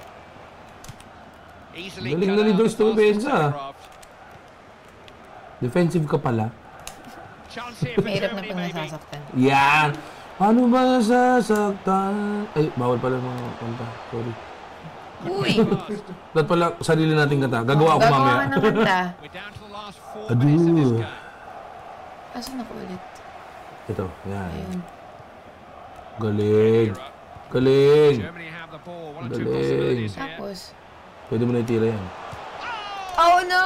Galing na ni Joyce Tumensa. Defensive ka pala. Mahirap na pag nasasaktan. Yan! Ano ba nasasaktan? Ay, bawal pala mga kanta. Sorry. Uy! Dapat pala sarili nating kanta. Gagawa ako Gagawa mamaya. ka ng kanta. Adu. Asan ako ulit? Ito, yan. Ayun. Galing. Galing. Galing. Tapos. Pwede mo na itira yan. Oh no!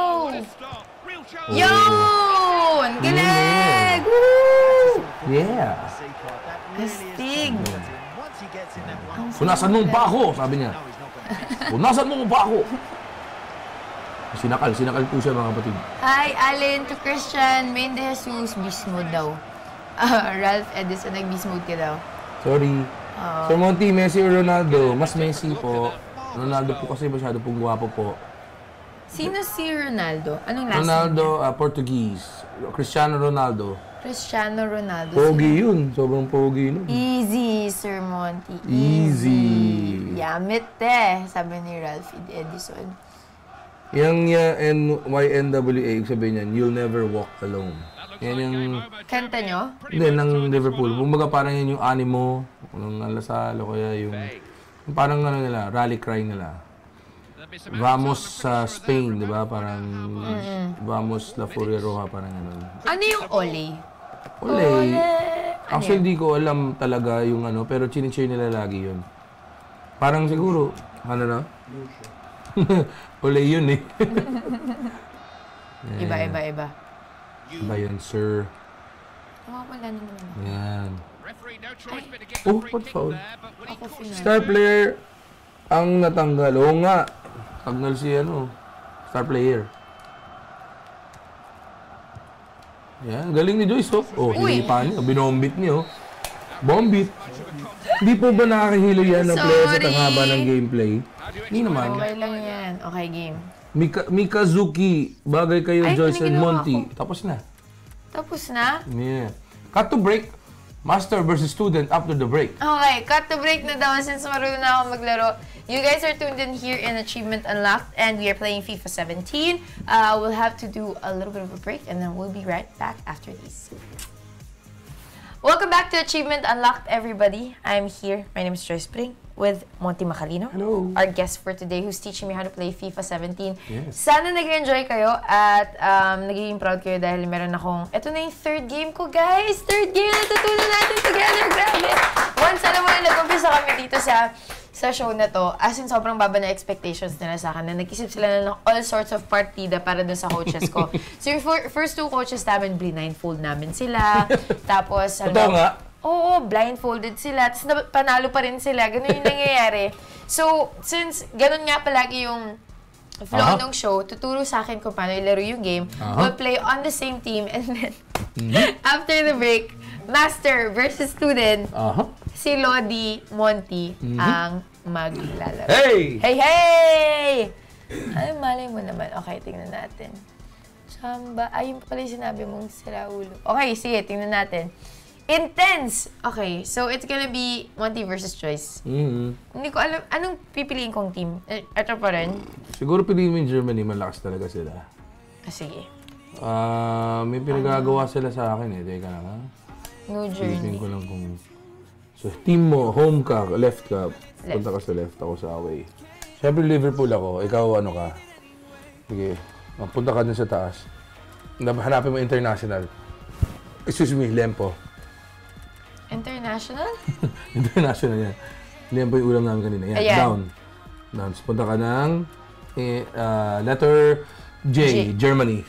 Yun! Galing! Woo! Yeah. Astig! Punasan mo pa ako, sabi niya. Punasan mo pa ako. Sinakal, sinakal po siya mga kapatid. Hi, Allen to Christian, Main de Jesus, beast mode daw. Uh, Ralph Edison, nag-beast mode ka daw. Sorry. Sir Monty, Messi or Ronaldo? Mas Messi po. Ronaldo po kasi masyado pong gwapo po. Sino si Ronaldo? Anong last Ronaldo, uh, Portuguese. Cristiano Ronaldo. name? Cristiano Ronaldo. Pogi yun. Sobrang pogi nun. Easy, Sir Monty. Easy. Yamit eh, sabi ni Ralph Edison. Yung uh, N Y N W A, sabihin niyan, you'll never walk alone. Yan yung... Kanta nyo? Hindi, ng Liverpool. Kumbaga parang yan yung animo, ng Lasal, o kaya yung... yung parang ano nila, rally cry nila. Vamos sa Spain, di ba? Parang... Mm-hmm. Vamos La Furia Roja, parang gano'n. Ano yung Ole? Ole! Ole! Actually, di ko alam talaga yung ano, pero chinicheer nila lagi yun. Parang siguro, Ano na? Uli yun eh. Iba, iba, iba. Iba yun, sir. Oh, wala na naman. Yan. Ay. Oh, what foul? Ako final. Star player ang natanggal. Oo nga. Tanggal si ano. Star player. Yan. Galing ni Joyce, oh. Oh, hinipa niyo. Binombit niyo. Bombit. Hindi po ba nakakahilo yan ng player sa tangaba ng gameplay? Hindi naman. Okay lang yan. Okay, game. Mika Mikazuki. Bagay kayo, Ay, Joyce and ginawa Monty. ko. Tapos na. Tapos na? Yeah. Cut to break. Master versus student after the break. Okay, cut to break na daw since marunong na ako maglaro. You guys are tuned in here in Achievement Unlocked and we are playing FIFA seventeen. Uh, we'll have to do a little bit of a break and then we'll be right back after these. Welcome back to Achievement Unlocked, everybody. I'm here. My name is Joyce with Monty Macalino. Hello. Our guest for today who's teaching me how to play FIFA seventeen. Yes. Sana nag-enjoy kayo at um, nagiging proud kayo dahil meron akong... Ito na yung third game ko, guys! Third game! Natutunan natin together! Grabe! Once, alam mo, nag-umpisa kami dito sa sa show na to, as in sobrang baba na expectations nila sa akin na nag-isip sila na ng all sorts of partida para dun sa coaches ko. So yung for, first two coaches namin, blindfold namin sila. Tapos, ano, Totoo nga? Oo, blindfolded sila. Tapos na- panalo pa rin sila. Ganun yung nangyayari. So, since ganun nga palagi yung flow Aha. ng show, tuturo sa akin kung paano ilaro yung game. Aha. We'll play on the same team and then Mhm. after the break, master versus student, Aha. si Lodi Monty Mhm. ang maglalaro. Hey! Hey, hey! Ay, malay mo naman. Okay, tingnan natin. Samba. Ay, yung pala yung sinabi mong sira ulo. Okay, sige, tingnan natin. Intense! Okay, so it's gonna be Monty versus Joyce. Mhm. Hindi ko alam, anong pipiliin kong team? Eh, Ito pa rin? Siguro piliin mo yung Germany, malakas talaga sila. Ah, sige. Ah, may pinagagawa sila sa akin eh. Teka lang ha. No Isipin journey. ko lang kung... So, team mo, home ka, left ka. Left. Punta ka sa left, ako sa away. Siyempre Liverpool ako, ikaw ano ka. Sige, punta ka dun sa taas. Hanapin mo international. Excuse me, Lempo. International? International yan. Lempo yung ulam namin kanina. Yan, Ayan. down. Down. So, punta ka ng eh, ah, letter J, J. Germany.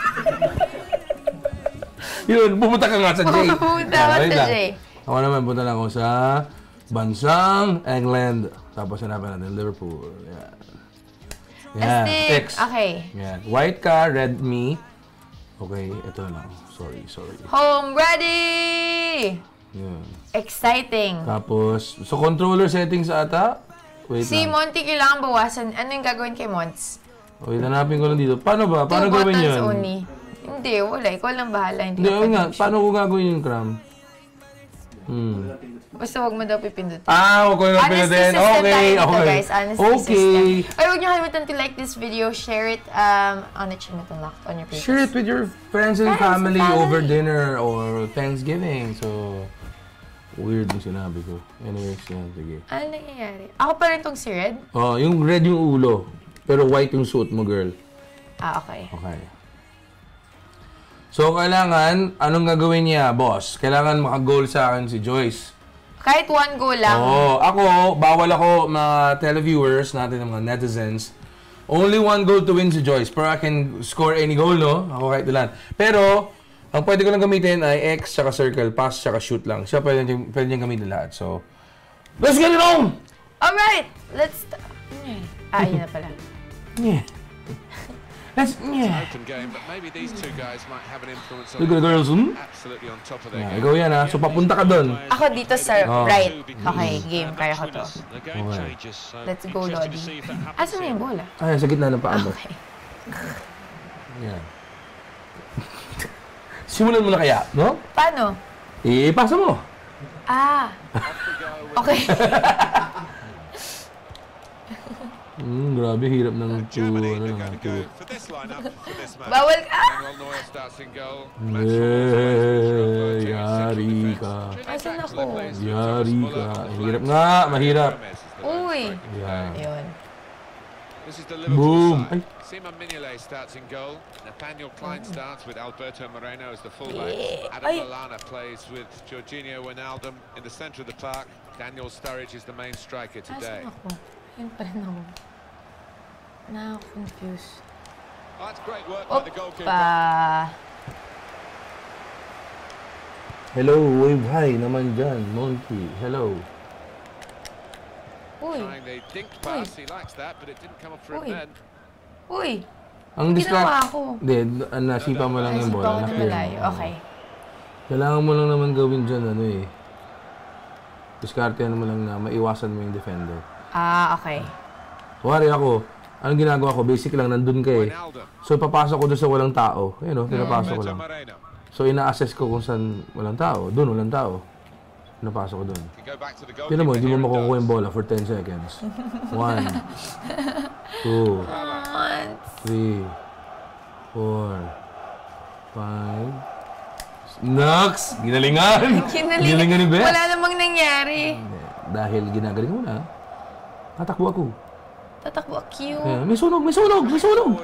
Yun, pumunta ka nga sa J. Pumunta Ah, ka wait sa lang. J. Ako naman, punta lang ako sa bansang England. Tapos hanapin natin Liverpool. Yan. Yan. Astig. X. Okay. Yan. White ka, red me. Okay, ito na lang. Sorry, sorry. Home ready! Yan. Exciting. Tapos, so controller settings ata. Wait Si lang. Monty kailangan bawasan. Ano yung gagawin kay Monts? Wait, hanapin ko lang dito. Paano ba? Paano Two gawin buttons yun? only. Hindi, wala. Ikaw lang bahala. Hindi Hindi, ka ayun nga. pwede Paano ko gagawin yung cram? Hmm. Basta wag mo daw pipindutin. Ah, huwag ko yung Honesty pinutin. system tayo Okay, dito, okay. guys. Honesty Okay. system. Ay, huwag niyo kalimutan to like this video, share it um, on Achievement Unlocked on your pages. Share it with your friends and Friends and family, family. over dinner or Thanksgiving. So, weird yung sinabi ko. Anyways, yan. Sige. Ano nangyayari? Ako pa rin tong si Red? Oh, yung red yung ulo. Pero white yung suit mo, girl. Ah, okay. Okay. So, kailangan, anong gagawin niya, boss? Kailangan maka-goal sa akin si Joyce. Kahit one goal lang. Oo. Ako, bawal ako mga televiewers natin, mga netizens. Only one goal to win si Joyce. Pero I can score any goal, no? Ako kahit ilan. Pero, ang pwede ko lang gamitin ay X, tsaka circle, pass, tsaka shoot lang. Siya pwede niyang, pwede niyang gamitin lahat. So, let's get it on! Alright! Let's... Ah, yun na pala. Yeah. Let's, yeah. Open game, but maybe these two guys might have an influence on Look at the girls, hmm? absolutely on top of their Yeah, game. ikaw yan, ha? So, papunta ka dun. Ako dito sa Oh. right. Okay, game. Kaya ko to. Okay. Let's go, Lodi. Asan na yung bola? Ay, sa gitna ng paa mo. Okay. Yan. Simulan mo na kaya, no? Paano? Eh, pasa mo. Ah. Okay. Hmm, grabe, hirap ng two, Germany, ano they're lang, going to two. go for this lineup for this match. Bawal ka? Manuel Neuer starts in goal. Eh, yari ka. Asan ako? Yari ka. Hirap nga, mahirap. Uy. Yan. Ayun. This is the Boom. Liverpool Ay. side. Simon Mignolet starts in goal. Nathaniel Klein starts with Alberto Moreno as the fullback. Yeah. Adam Ay. Lallana plays with Jorginho Wijnaldum in the centre of the park. Daniel Sturridge is the main striker today. Asan ako? Yun pa rin ako. Na-confuse. That's great work by the goalkeeper. Opa! Hello, wave hi naman dyan, Monty. Hello. Uy! Trying the dink pass, he likes that, but it didn't come up for Uy. him then. Uy! Ang Ginawa distract... ko. Hindi, nasipa mo lang yung Nasipa bola. ko na na-clear malayo. mo. Okay. Kailangan mo lang naman gawin dyan, ano eh. Diskartehan mo lang na maiwasan mo yung defender. Ah, okay. Kuwari ako, anong ginagawa ko? Basic lang, nandun ka eh. So, papasok ko doon sa walang tao. Ayun o, pinapasok ko lang. So, ina-assess ko kung saan walang tao. Doon, walang tao. Pinapasok ko doon. Tinan mo, hindi mo makukuha yung bola for ten seconds. One. Two. Three. Four. Five. Naks! Ginalingan! Ginalingan ni Beth. Wala namang nangyari. Dahil ginagaling mo na, tatakbo ako. Tatakbo, cute. Yeah, may sunog, may sunog, may sunog!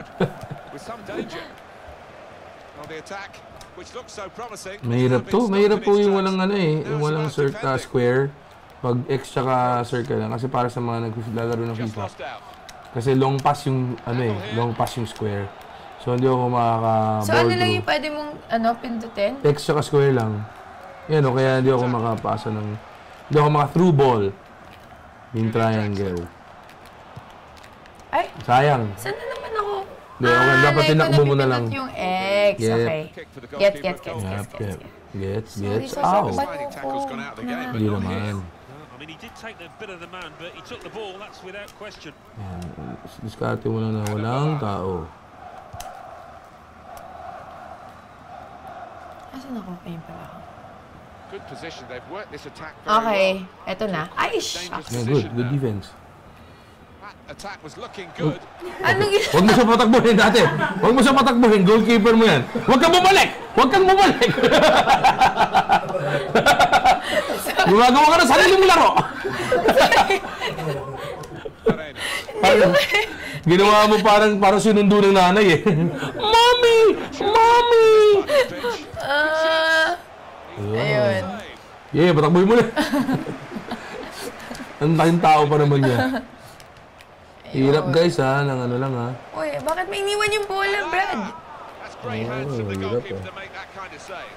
Mahirap to. Mahirap po yung walang ano eh. Yung walang cir uh, square. Pag X tsaka circle lang. Kasi para sa mga naglalaro ng FIFA. Kasi long pass yung ano eh. Long pass yung square. So hindi ako makaka-ball So ano lang yung pwede mong ano, pindutin? X tsaka square lang. Yan o. Kaya hindi ako makapasa ng... Hindi ako maka-through ball. Yung triangle. Ay! Sayang. Saan na naman ako? Hindi, okay. Dapat tinakbo mo na lang. yung X. Yep. Okay. Get, get, get, Yep, get, get. yep. Gets, Sorry, gets. sorry, Ow! ba't ako? Hindi naman. I mean, he did take the bit of the man, but he took the ball. That's without question. Yan. Diskarte mo lang na walang tao. Asan ako? Ayun pala ako. Good position. They've worked this attack very Okay. well. Eto na. Ay, shucks. Yeah, good. Good defense. That attack was looking good. Anong gina- Huwag mo siya patakbuhin dati. Huwag mo siya patakbuhin. Goalkeeper mo yan. Huwag kang bumalik! Huwag kang bumalik! Gumagawa ka ng sarili mong laro! Parang, ginawa mo parang, parang sinundo ng nanay eh. Mommy! Mommy! Ah, ayun. Yeah, patakbuhin mo na. Ang laking tao pa naman niya. Hirap guys ha, ng ano lang ha. Uy, bakit may iniwan yung bola, Brad? That's great hands from the goalkeeper to make that kind of save.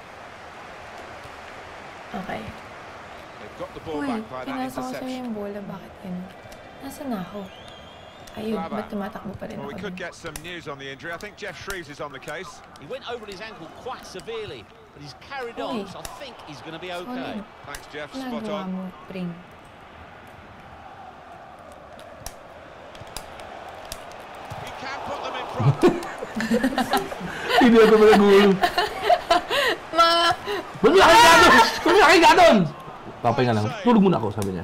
Okay. They've got the ball Uy, back by that pinasa ko sa'yo interception. yung bola. Bakit yun? Nasaan na ako? Ayun, ba't tumatakbo pa rin Well, we ako? could get some news on the injury. I think Jeff Shreves is on the case. He went over his ankle quite severely, but he's carried Uy. on, so I think he's going to be okay. Solid. Thanks, Jeff. Spot Nagawa on. mo, Pring. He can put them in front. Hindi ako malagulo. Ma! Ba't mo nakahiga doon? Ba't mo nakahiga doon? Papahinga lang. Tulog muna ako, sabi niya.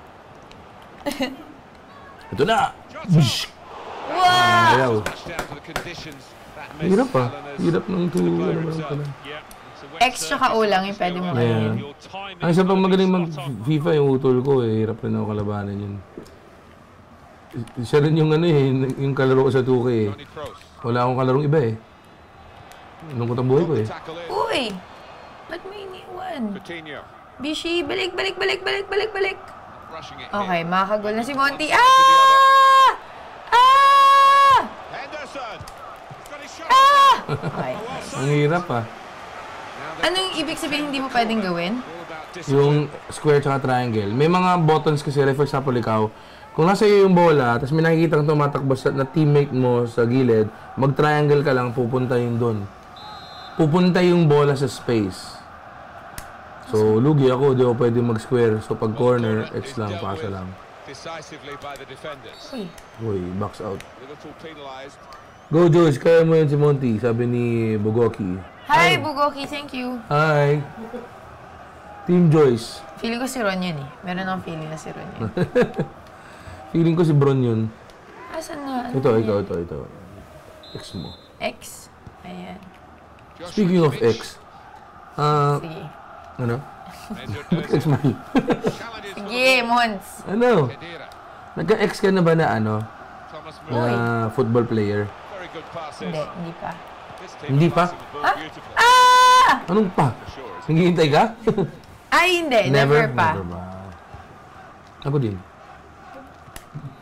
Ito na! Bish! Wow! Ayaw. Match down to the conditions. That Hirap misses ah. Alan's Hirap ng to the tulog. glow Ano ba result. pala? Yeah, it's a wet X tsaka O lang yung pwede mo Yeah. gawin. Your timing Ang isa pang is magaling gonna be spot on. mag-FIFA yung utol ko eh. Hirap rin ako kalabanan yun. Siya rin yung ano eh, yung kalaro ko sa two K eh. Toni Kroos. Wala akong kalarong iba eh. Lungkot ang buhay ko eh. Tackle in. Uy! Ba't may iniwan? Coutinho Bishi, balik, balik, balik, balik, balik, balik. rushing it Okay, in. makakagol na si Monty. Ah! Ah! Henderson. He's got his shot. Ah! Okay. Ang hirap ah. Anong ibig sabihin hindi mo pwedeng gawin? All about Yung discipline. square tsaka triangle. May mga buttons kasi, like for example, ikaw, kung nasa iyo yung bola, tapos may nakikita kang tumatakbo sa, na teammate mo sa gilid, mag-triangle ka lang, pupunta yung doon. Pupunta yung bola sa space. So, lugi ako, di ako pwede mag-square. So, pag corner, X lang, pasa lang. Decisively by the defenders. Uy. Uy, box out. Liverpool penalised. Go, Joyce, kaya mo yun si Monty, sabi ni Bugoki. Hi, Bugoki. Thank you. Hi! Team Joyce. Feeling ko si Ron yun eh. Meron akong feeling na si Ron yun. Feeling ko si Bron yun. Asan na? Ano Ito, yan? ito, ito, ito. X mo. X. Ayan. Speaking of X, ah, Sige. ano? Mesut X mo. Ozil challenges for the Sige, ball. Mons. Ano? Khedira. Nagka-X ka na ba na ano? Thomas Na Muller. football player? Very good passes. Hindi, hindi pa. This team Hindi is pa? passing the ball Ah! beautifully. Ah! Anong pa? Sure, it's Naghihintay ka? Ay, hindi. Never, pa. Never ba? Ako din.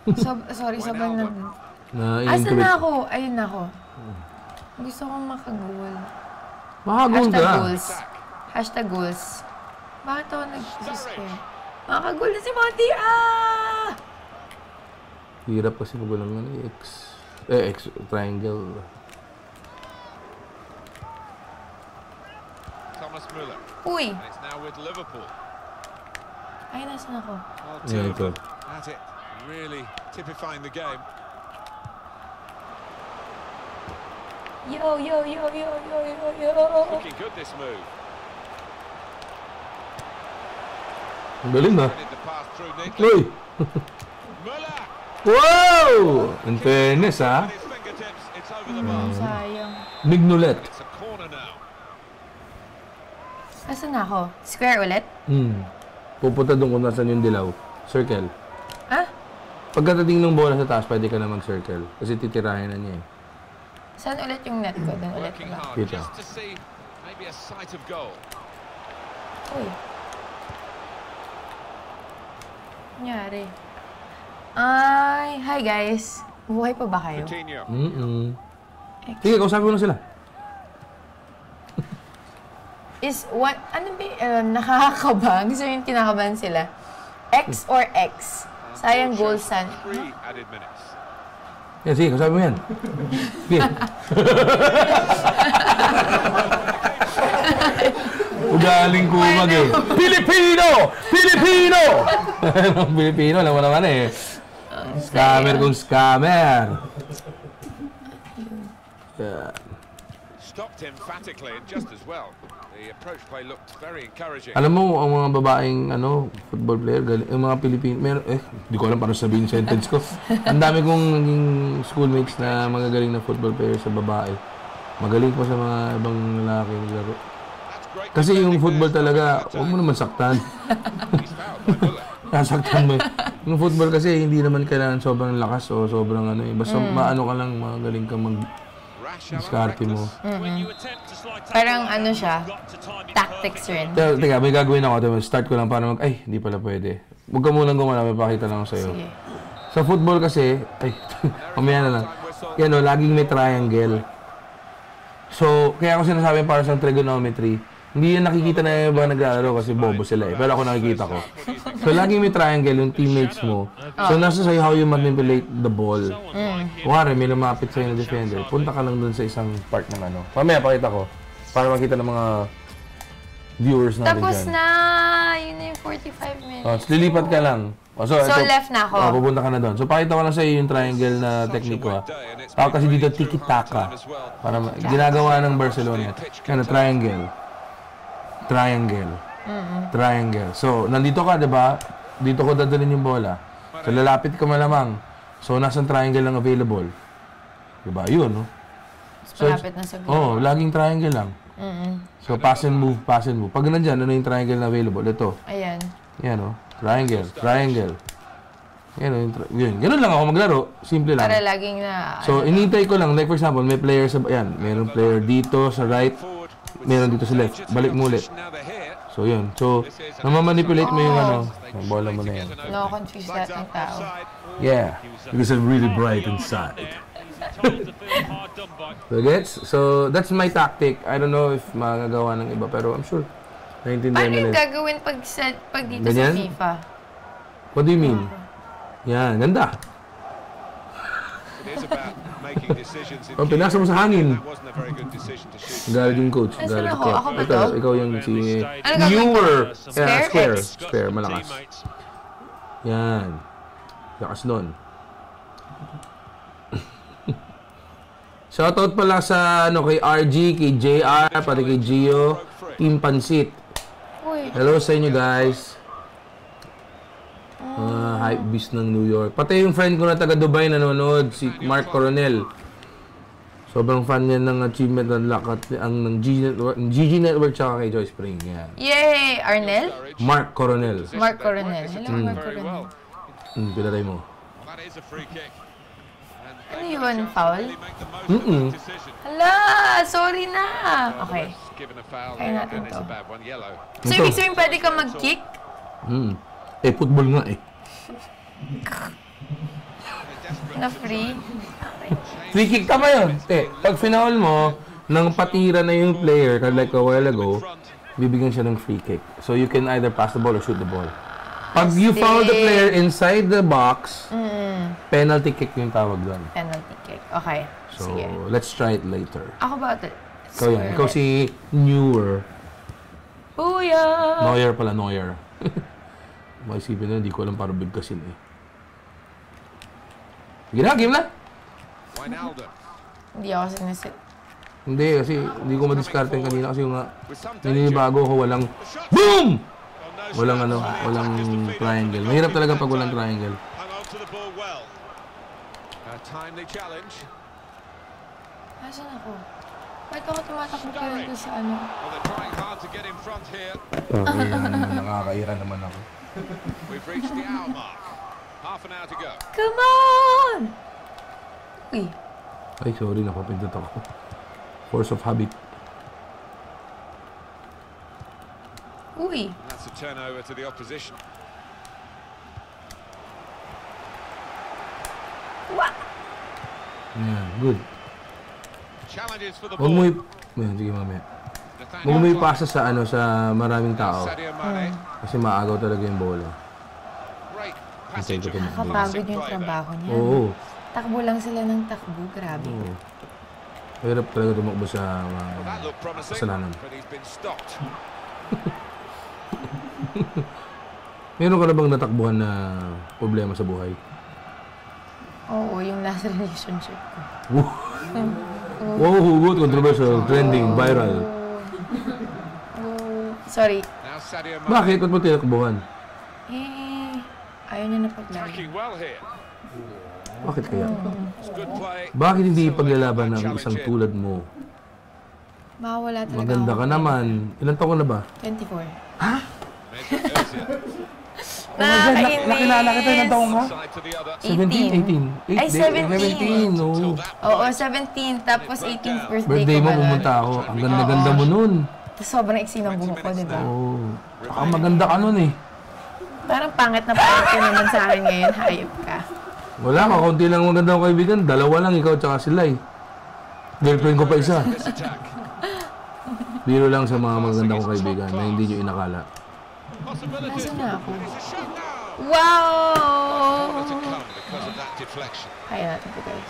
So, sorry, sobrang nag... Na-intuit. Asan na ako? Ayun na ako. Gusto kong makagul. Makagul ka. Hashtag goals. Hashtag goals. Bakit ako nag-spare? Makagul na si Monty! Ah! Hirap kasi pag walang ano, X. Eh, X, triangle. Thomas Müller. Uy! And it's now with Liverpool. Ay, nasan ako? Well, Yeah, two of ito. them at it, really typifying the game. Yo, yo, yo, yo, yo, yo, yo! Looking good, this move. Ang galing na. Headed the pass through neatly. Uy! Müller! Wow! In fairness, ha? With his fingertips, it's over the bar. Sayang. Mignolet. It's a corner now. Asan na ako? Square ulit? Hmm. Pupunta doon kung nasan yung dilaw. Circle. Ah? Pagkatating ng bola sa taas, pwede ka na mag-circle. Kasi titirahin na niya eh. Saan ulit yung net ko? Doon ulit Working ba? hard Kita. just to see maybe a sight of goal. Uy. Nangyari. Ay, hi guys. Buhay pa ba kayo? Coutinho. Mm-mm. Sige, kausapin mo na sila. Is what, ano ba, uh, nakakakaba? Gusto yung kinakabahan sila. X or X? Sayang goal san. Three added minutes. Yan, sige, kausapin mo yan. Sige. Ugaling kumag eh. Pilipino! Pilipino! Pilipino, alam mo naman eh. Scammer kung scammer. Yeah. Stopped emphatically and just as well. The approach play looked very encouraging. Alam mo, ang mga babaeng ano, football player, galing, yung mga Pilipino, meron, eh, di ko alam paano sabihin yung sentence ko. Ang dami kong naging schoolmates na magagaling na football player sa babae. Magaling pa sa mga ibang lalaki naglaro. Kasi yung football talaga, huwag mo naman saktan. Nasaktan mo. Yung football kasi hindi naman kailangan sobrang lakas o sobrang ano eh. Basta mm. maano ka lang, magaling ka mag diskarte mo. Mm-hmm. Parang ano siya, tactics rin. Teka, teka, may gagawin ako. Start ko lang para mag, ay, hindi pala pwede. Huwag ka munang gumana, may pakita lang ako sa'yo. Sige. Sa football kasi, ay, mamaya na lang. Yan o, laging may triangle. So, kaya ako sinasabi para sa trigonometry, hindi yan nakikita na yung iba naglalaro kasi bobo sila eh. Pero ako nakikita ko. So, laging may triangle yung teammates mo. So, nasa sa'yo how you manipulate the ball. Mm. Kuwari, may lumapit sa'yo na defender. Punta ka lang dun sa isang part ng ano. Mamaya, pakita ko. Para makita ng mga viewers natin Tapos dyan. na! Yun na yung forty-five minutes. Oh, so, lilipat ka lang. Oh, so, So, ito, left na ako. Oh, pupunta ka na doon. So, pakita ko lang sa'yo yung triangle na technique ko. Tawag kasi dito, tiki-taka. Para ma- ginagawa ng Barcelona. Yan, triangle. Triangle. Mm-hmm. Triangle. So, nandito ka, di ba? Dito ko dadalhin yung bola. So, lalapit ka malamang. So, nasang triangle lang available. Di ba? Yun, no? So, Malapit na sa goal. oh, laging triangle lang. Mm-hmm. So, pass and move, pass and move. Pag nandyan, ano yung triangle na available? Ito. Ayan. Yan, no? Triangle, triangle. Yan, no? Yung tri- yun. Ganun lang ako maglaro. Simple lang. Para laging na... So, inintay ko lang. Like, for example, may player sa... Yan, mayroong player dito sa right. Meron dito sa left. Balik mo ulit. So, yun. So, namamanipulate mo yung ano. Yung bola mo na yan. No, confuse lahat ng tao. Yeah. Because I'm really bright inside. So, gets? So, that's my tactic. I don't know if magagawa ng iba, pero I'm sure. Naintindihan Paano nila. yung gagawin pag, sa, pag dito Ganyan? sa FIFA? What do you mean? Yan, ganda. It is about making decisions in Oh, pinasa mo sa hangin. That wasn't a very good decision to shoot. Galit yung coach. Nasaan Galit ako? ko. Ako ba Ito, to? ikaw yung si... Ano gagawin You ko? were... Square? Yeah, square. X? Square, malakas. Yan. Lakas nun. Shoutout pala sa ano kay R G, kay J R, pati kay Gio, Team Pansit. Uy. Hello sa inyo guys. Mga hype beast ng New York. Pati yung friend ko na taga Dubai nanonood, si Mark Coronel. Sobrang fan niya ng achievement ng lakat ang ng G G Network, G G Network tsaka kay Joyce Spring. Yan. Yay! Arnel? Mark Coronel. Mark Coronel. Hello, Mark Coronel. Hmm, pinatay mo. That is a free kick. Ano yun? Foul? Mm-mm. Hala! Sorry na! Okay. Given a foul, Kaya natin and it's to. a bad one, yellow. So, ibig sabihin pwede ka mag-kick? Hmm. Eh, football nga eh. Na free? Free kick tama yun. Te, pag finoul mo, nang patira na yung player, like a while ago, bibigyan siya ng free kick. So you can either pass the ball or shoot the ball. Pag you foul the player inside the box, mm. penalty kick yung tawag doon. Penalty kick. Okay. So, sige. Let's try it later. Ako ba ito? Ikaw yan. Ikaw si Newer. Booyah! Neuer pala, Neuer. Maisipin na, hindi ko alam para bigkasin eh. Sige na, game na! Hindi ako sinisit. Hindi, kasi hindi ko madiskarte kanina kasi yung nga, ninibago ko walang BOOM! Walang ano, walang triangle. Mahirap talaga pag walang triangle. Asan ako? Bakit ako tumatakbo ka rin sa ano? Okay, nakakaira naman ako. Come on! Uy. Ay, sorry, napapindot ako. Force of habit. Uy. That's a turnover to the opposition. What? Yeah, good. Challenges for the Huwag mo ball. i... Ayan, sige mamaya. Huwag mo ipasa sa ano, sa maraming tao. Hmm. Kasi maagaw talaga yung bola. Great Hintay passage. ko tumakbo. Nakapagod yung trabaho niya. Oo. Takbo lang sila ng takbo. Grabe. Oo. Mahirap talaga tumakbo sa mga That looked promising, kasalanan. but he's been stopped. Meron ka na bang natakbuhan na problema sa buhay? Oo, yung last relationship ko. Wow, hugot, controversial, trending, viral. Oh, sorry. Now Sadio Mane Bakit? Ba't mo tinakbuhan? Eh, ayaw niya na paglaro. tracking well here. Bakit kaya? It's good play. Bakit hindi ipaglalaban ng isang tulad mo? Mawala talaga Maganda ako. ka naman. Ilan taon ka na ba? twenty-four. Ha? Nakakainis. Nakilala kita, ilan taon ka? Side to the other. seventeen, eighteen. Ay, seventeen. seventeen, oo. Oo, seventeen. Tapos eighteenth birthday Birthday ko mo, pala. pumunta ako. Ang ganda-ganda mo nun. Tapos sobrang iksi ng buhok ko, di ba? Oo. Saka maganda ka nun eh. Parang pangit na pangit ka naman sa akin ngayon. Hayop ka. Wala ka, konti lang magandang kaibigan. Dalawa lang, ikaw tsaka sila eh. Girlfriend ko pa isa. Biro lang sa mga magandang kong kaibigan na hindi nyo inakala. Nasaan na ako? Wow! Because of that deflection. Kaya natin po, guys.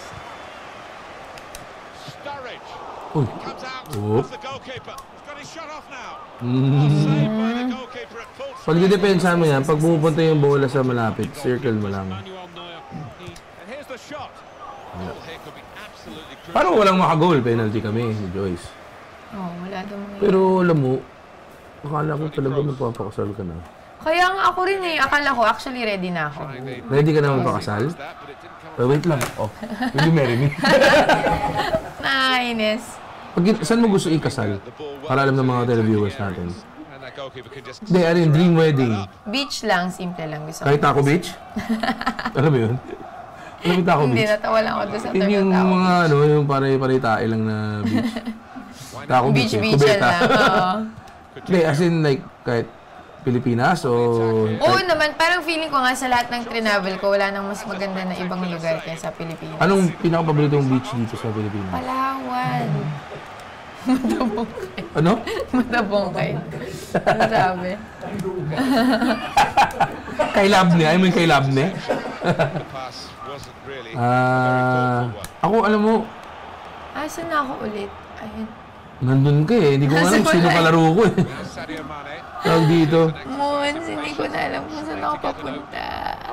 Sturridge Uy. comes out Oop. off the goalkeeper. He's got his shot off now. Mm. Saved by the goalkeeper at full Pag speed. didepensa mo yan, pag pumupunta yung bola sa malapit, circle mo lang. Manuel Neuer. He And here's the shot. Goal here could be absolutely crucial. Parang walang makagol, penalty kami ni Joyce. Oh, wala daw mga... Pero alam mo, akala ko talaga magpapakasal ka na. Kaya nga ako rin eh. Akala ko, actually ready na ako. Ready ka na magpakasal? That, but it didn't come Oh, wait lang. Oh, will you marry me? Nakainis. Pag, saan mo gusto ikasal? Para alam ng mga televiewers natin. and that goalkeeper can just Hindi, ano yung dream wedding? Beach lang, simple lang. Gusto ko. Kahit Taco Beach? Alam mo yun? Alam mo yung Taco Hindi, Beach? natawa lang ako doon sa Yun term yung ng tao. mga ano, yung pare-pare tae lang na beach. Taco Beach, Beach, eh. beach yan Kubeta. lang. Oo. Hindi, as in like, kahit Pilipinas o... Oo naman, parang feeling ko nga sa lahat ng trinavel ko, wala nang mas maganda na ibang lugar kaya sa Pilipinas. Anong pinaka-paboritong beach dito sa Pilipinas? Palawan. Matabong kayo. Ano? Matabong kayo. Ano sabi? Kay Labne? I mean kay Labne? the pass wasn't really a very Ah, thoughtful one. ako alam mo, Asan na ako ulit? Ayun. nandun ka eh. Hindi ko alam Nasa sino wala eh. kalaro ko eh. Now Sadio Mane. Tawag dito. Mons, hindi ko na alam kung saan ako papunta.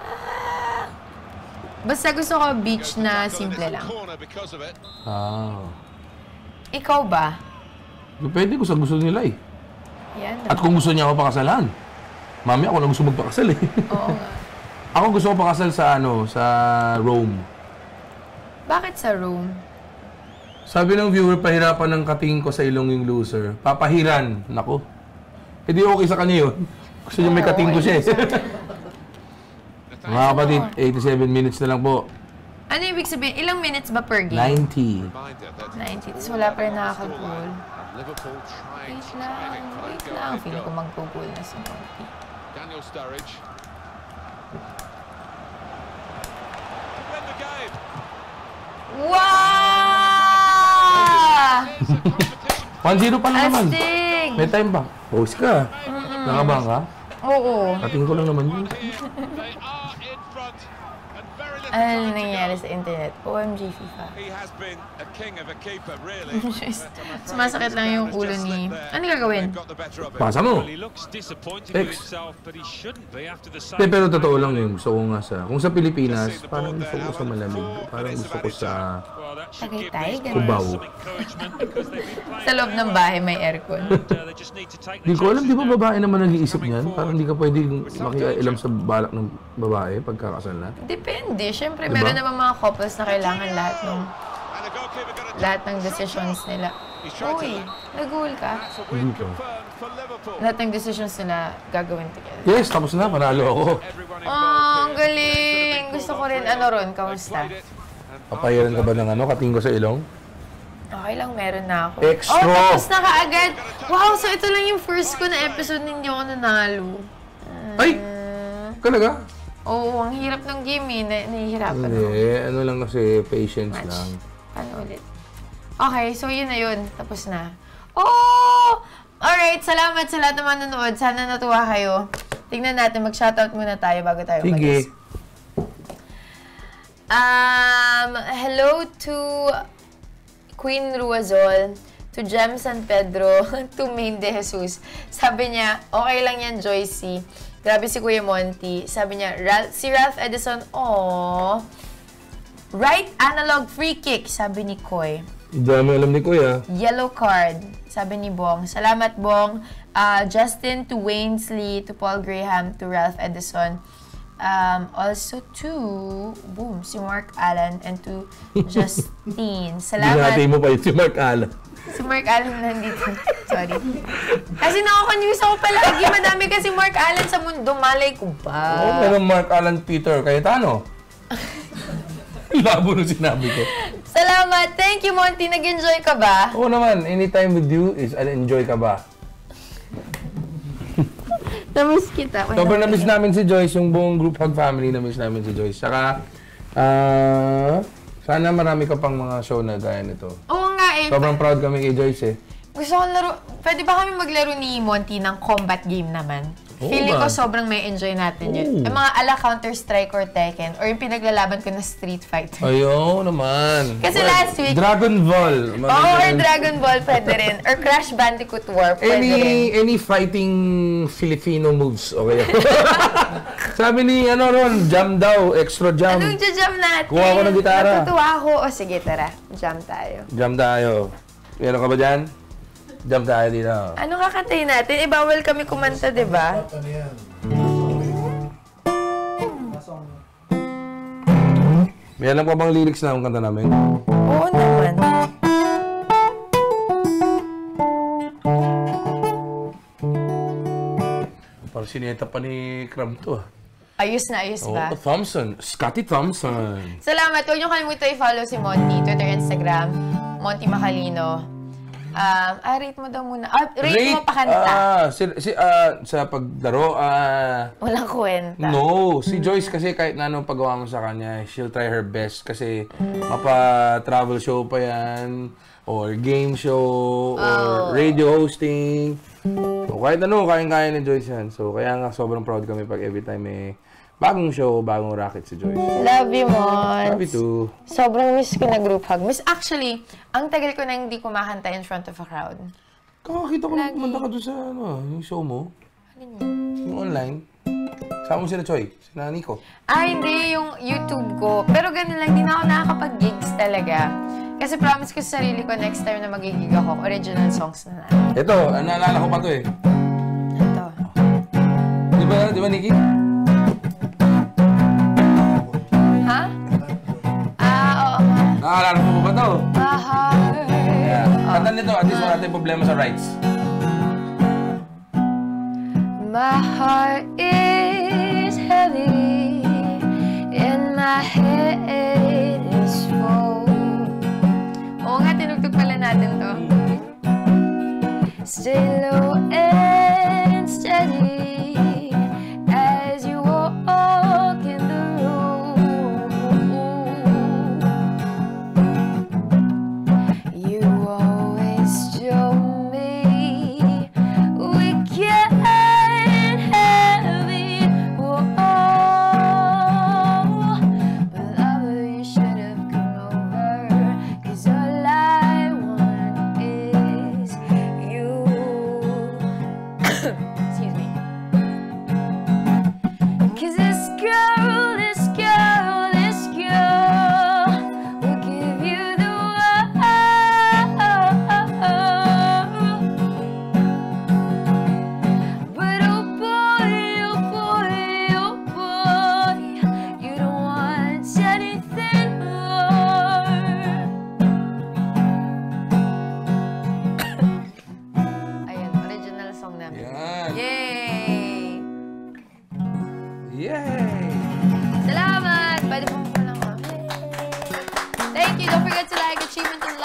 Basta gusto ko beach na simple lang. Corner because of it. Ah. Ikaw ba? Depende ko sa gusto nila eh. Yan. At kung gusto niya ako pakasalan. Mami, ako lang gusto magpakasal eh. Oo nga. Ako gusto ko pakasal sa ano, sa Rome. Bakit sa room? Sabi ng viewer, pahirapan ng katingin ko sa ilong yung loser. Papahiran. Nako. Eh di okay sa kanya yun. Gusto niya may Oo, katingin ko siya eh. ayun sa Mga kapatid, eighty-seven minutes na lang po. Ano ibig sabihin? Ilang minutes ba per game? ninety. Reminder that ninety. Tapos wala pa rin nakakag-goal. Liverpool trying Wait to lang, make it for wait that lang. goal. Feeling ko mag-goal na si Monty. Daniel Sturridge. Win the game. one zero pa lang naman. Astig! May time pa. Post ka. Nakabang ka? Oo. Kating ko lang naman yun. Ano nangyayari sa internet? O M G FIFA. Sumasakit lang yung ulo ni... Ano gagawin? Pasa mo. X. Eh, pero totoo lang yun. Gusto ko nga sa... Kung sa Pilipinas, parang gusto ko sa malamig. Parang gusto ko sa... Tagaytay? Kubaw. Sa loob ng bahay may aircon. Di ko alam, di ba babae naman nag-iisip niyan? Parang di ka pwedeng makialam sa balak ng babae pagkakasal na? Depende. Siyempre, Diba? meron naman mga couples na kailangan lahat ng lahat ng decisions nila. Uy, nag-goal ka? Dito. Lahat ng decisions nila gagawin together. Yes, tapos na. Panalo ako. Oh, ang galing! Gusto ko rin. Ano ron? Kamusta? Papayaran ka ba ng ano? Kating ko sa ilong? Okay lang, meron na ako. Extra! Oh, tapos na kaagad! Wow, so ito lang yung first ko na episode na hindi ako nanalo. Ay! Talaga? Oo, ang hirap ng game eh. Na nahihirapan ako. Hindi. Ano lang kasi, patience Match. lang. Paano ulit? Okay, so yun na yun. Tapos na. Oh! Alright, salamat sa lahat ng manonood. Sana natuwa kayo. Tingnan natin, mag-shoutout muna tayo bago tayo Sige. mag Um, hello to Queen Ruazol, to Jem San Pedro, to Main De Jesus. Sabi niya, okay lang yan, Joyce. Grabe si Kuya Monty. Sabi niya, Ralph, si Ralph Edison, aww. Right analog free kick, sabi ni Koy. Dami alam ni Kuya. Yellow card, sabi ni Bong. Salamat, Bong. Uh, Justin, to Wainsley, to Paul Graham, to Ralph Edison. Um, also to, boom, si Mark Allen, and to Justine. Salamat. Binati mo pa yun si Mark Allen. Si Mark Allen nandito. Sorry. Kasi nakaka-news ako palagi. Madami kasi Mark Allen sa mundo. Malay ko ba? Oo, oh, meron Mark Allen Peter Cayetano. Labo nung sinabi ko. Salamat. Thank you, Monty. Nag-enjoy ka ba? Oo naman. Anytime with you is enjoy ka ba? Namiss kita. Sobrang na-miss namin si Joyce. Yung buong group hug family na-miss namin si Joyce. Saka, ah... Uh, sana marami ka pang mga show na gaya nito. Oo nga eh. Sobrang proud kami kay Joyce eh. Gusto ko laro, pwede ba kami maglaro ni Monty ng combat game naman? Oo Feeling ba? ko sobrang may enjoy natin yun. Oo. Yung mga ala Counter-Strike or Tekken, or yung pinaglalaban ko na Street Fighter. Ayaw naman. Kasi last week... Dragon Ball. Oo, or Dragon Ball pwede rin. Or Crash Bandicoot War pwede Any, rin. any fighting Filipino moves, okay ako. Sabi ni, ano ron, jam daw, extra jam. Anong jam natin? Kuha ko ng gitara. Natutuwa ako. O sige, tara. Jam tayo. Jam tayo. Meron ka ba dyan? Jam tayo dito. Ano kakantayin natin? Eh, bawal kami kumanta, di ba? May alam ka bang lyrics na ang kanta namin? Oo naman. Parang sineta pa ni Crab to ah. Ayos na, ayos Oh, ba? Thompson. Scotty Thompson. Salamat. Huwag niyo kalimutan i-follow si Monty. Twitter, Instagram. Monty Macalino. Um, ah, rate mo daw muna. Ah, rate, rate mo pa kanta. Ah, si, si, ah, sa paglaro, ah... Walang kwenta. No, si Joyce kasi kahit na anong pagawa mo sa kanya, she'll try her best kasi mapa-travel show pa yan, or game show, or Oh. radio hosting. So, kahit ano, kayang-kaya ni Joyce yan. So, kaya nga sobrang proud kami pag every time may bagong show, bagong racket si Joyce. Love you, Mons. Love you too. Sobrang miss ko na group hug. Miss, actually, ang tagal ko na hindi kumakanta in front of a crowd. Kakakita ko Lagi. na kumanta ka doon sa ano, yung show mo, Alin yun? yung online. Sama mo sila Choy, sila Nico. Ah, hindi. Yung YouTube ko. Pero ganun lang, di na ako nakakapag-gigs talaga. Kasi promise ko sa sarili ko, next time na magigig ako, original songs na lang. Ito, ah, naalala ko pa to eh. Ito. Di ba, di ba Nikki? Ha? Ah, oo nga. Naalala mo ba to? My heart. Yeah. Kanta nito, at least wala tayong problema sa rights. My heart is heavy and my head is full. Oo nga, tinugtog pala natin to. Stay low and steady as you walk in the room. You always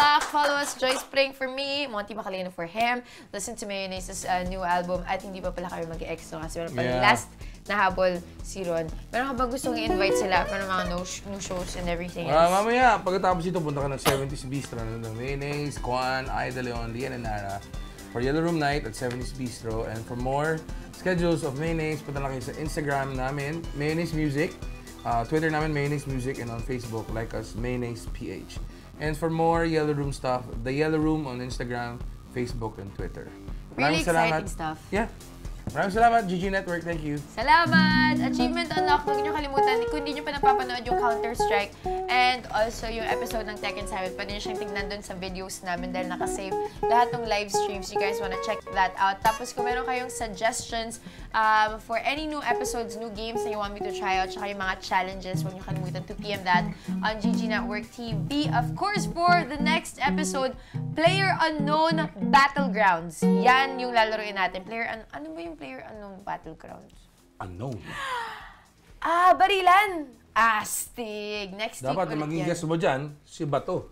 Unlocked. Follow us, Joyce praying for me, Monty Macalino for him. Listen to Mayonnaise's uh, new album. At hindi pa pala kami mag-extra kasi meron pa Yeah. last nahabol si Ron. Meron ka ba gustong i-invite sila para mga no sh new shows and everything Uh, else? mamaya, pagkatapos ito, punta ka ng seventies Bistro. Ng Mayonnaise, Kwan, Ida Leon, Lian, and Nara for Yellow Room Night at seventies Bistro. And for more schedules of Mayonnaise, punta lang kayo sa Instagram namin, Mayonnaise Music. Uh, Twitter namin, Mayonnaise Music, and on Facebook, like us, Mayonnaise P H. And for more Yellow Room stuff, The Yellow Room on Instagram, Facebook, and Twitter. Really Maraming exciting salamat. stuff. Yeah. Maraming salamat, G G Network. Thank you. Salamat! Achievement unlocked. Huwag niyo kalimutan, kung hindi niyo pa napapanood yung Counter-Strike and also yung episode ng Tekken seven, pwede niyo siyang tignan dun sa videos namin dahil nakasave lahat ng live streams. You guys wanna check that out. Tapos kung meron kayong suggestions um, for any new episodes, new games na you want me to try out, tsaka yung mga challenges, huwag niyo kalimutan, two P M that on G G Network T V. Of course, for the next episode, Player Unknown Battlegrounds. Yan yung lalaroin natin. Player un ano ba yung Player Unknown Battlegrounds? Unknown. Ah, barilan! Astig! Next week Dapat ulit maging yan. guest mo dyan, si Bato.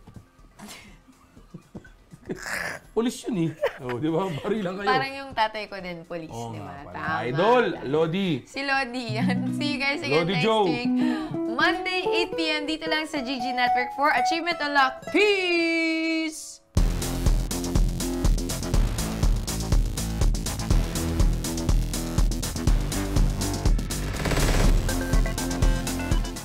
Polis yun eh. Oh, di ba? Barilan kayo. Parang yung tatay ko din, police, Oo di nga ba? pala. Tama. Idol, Lodi. Si Lodi yan. See you guys again Lodi next Joe. week. Monday, eight P M dito lang sa G G Network for Achievement Unlocked. Peace!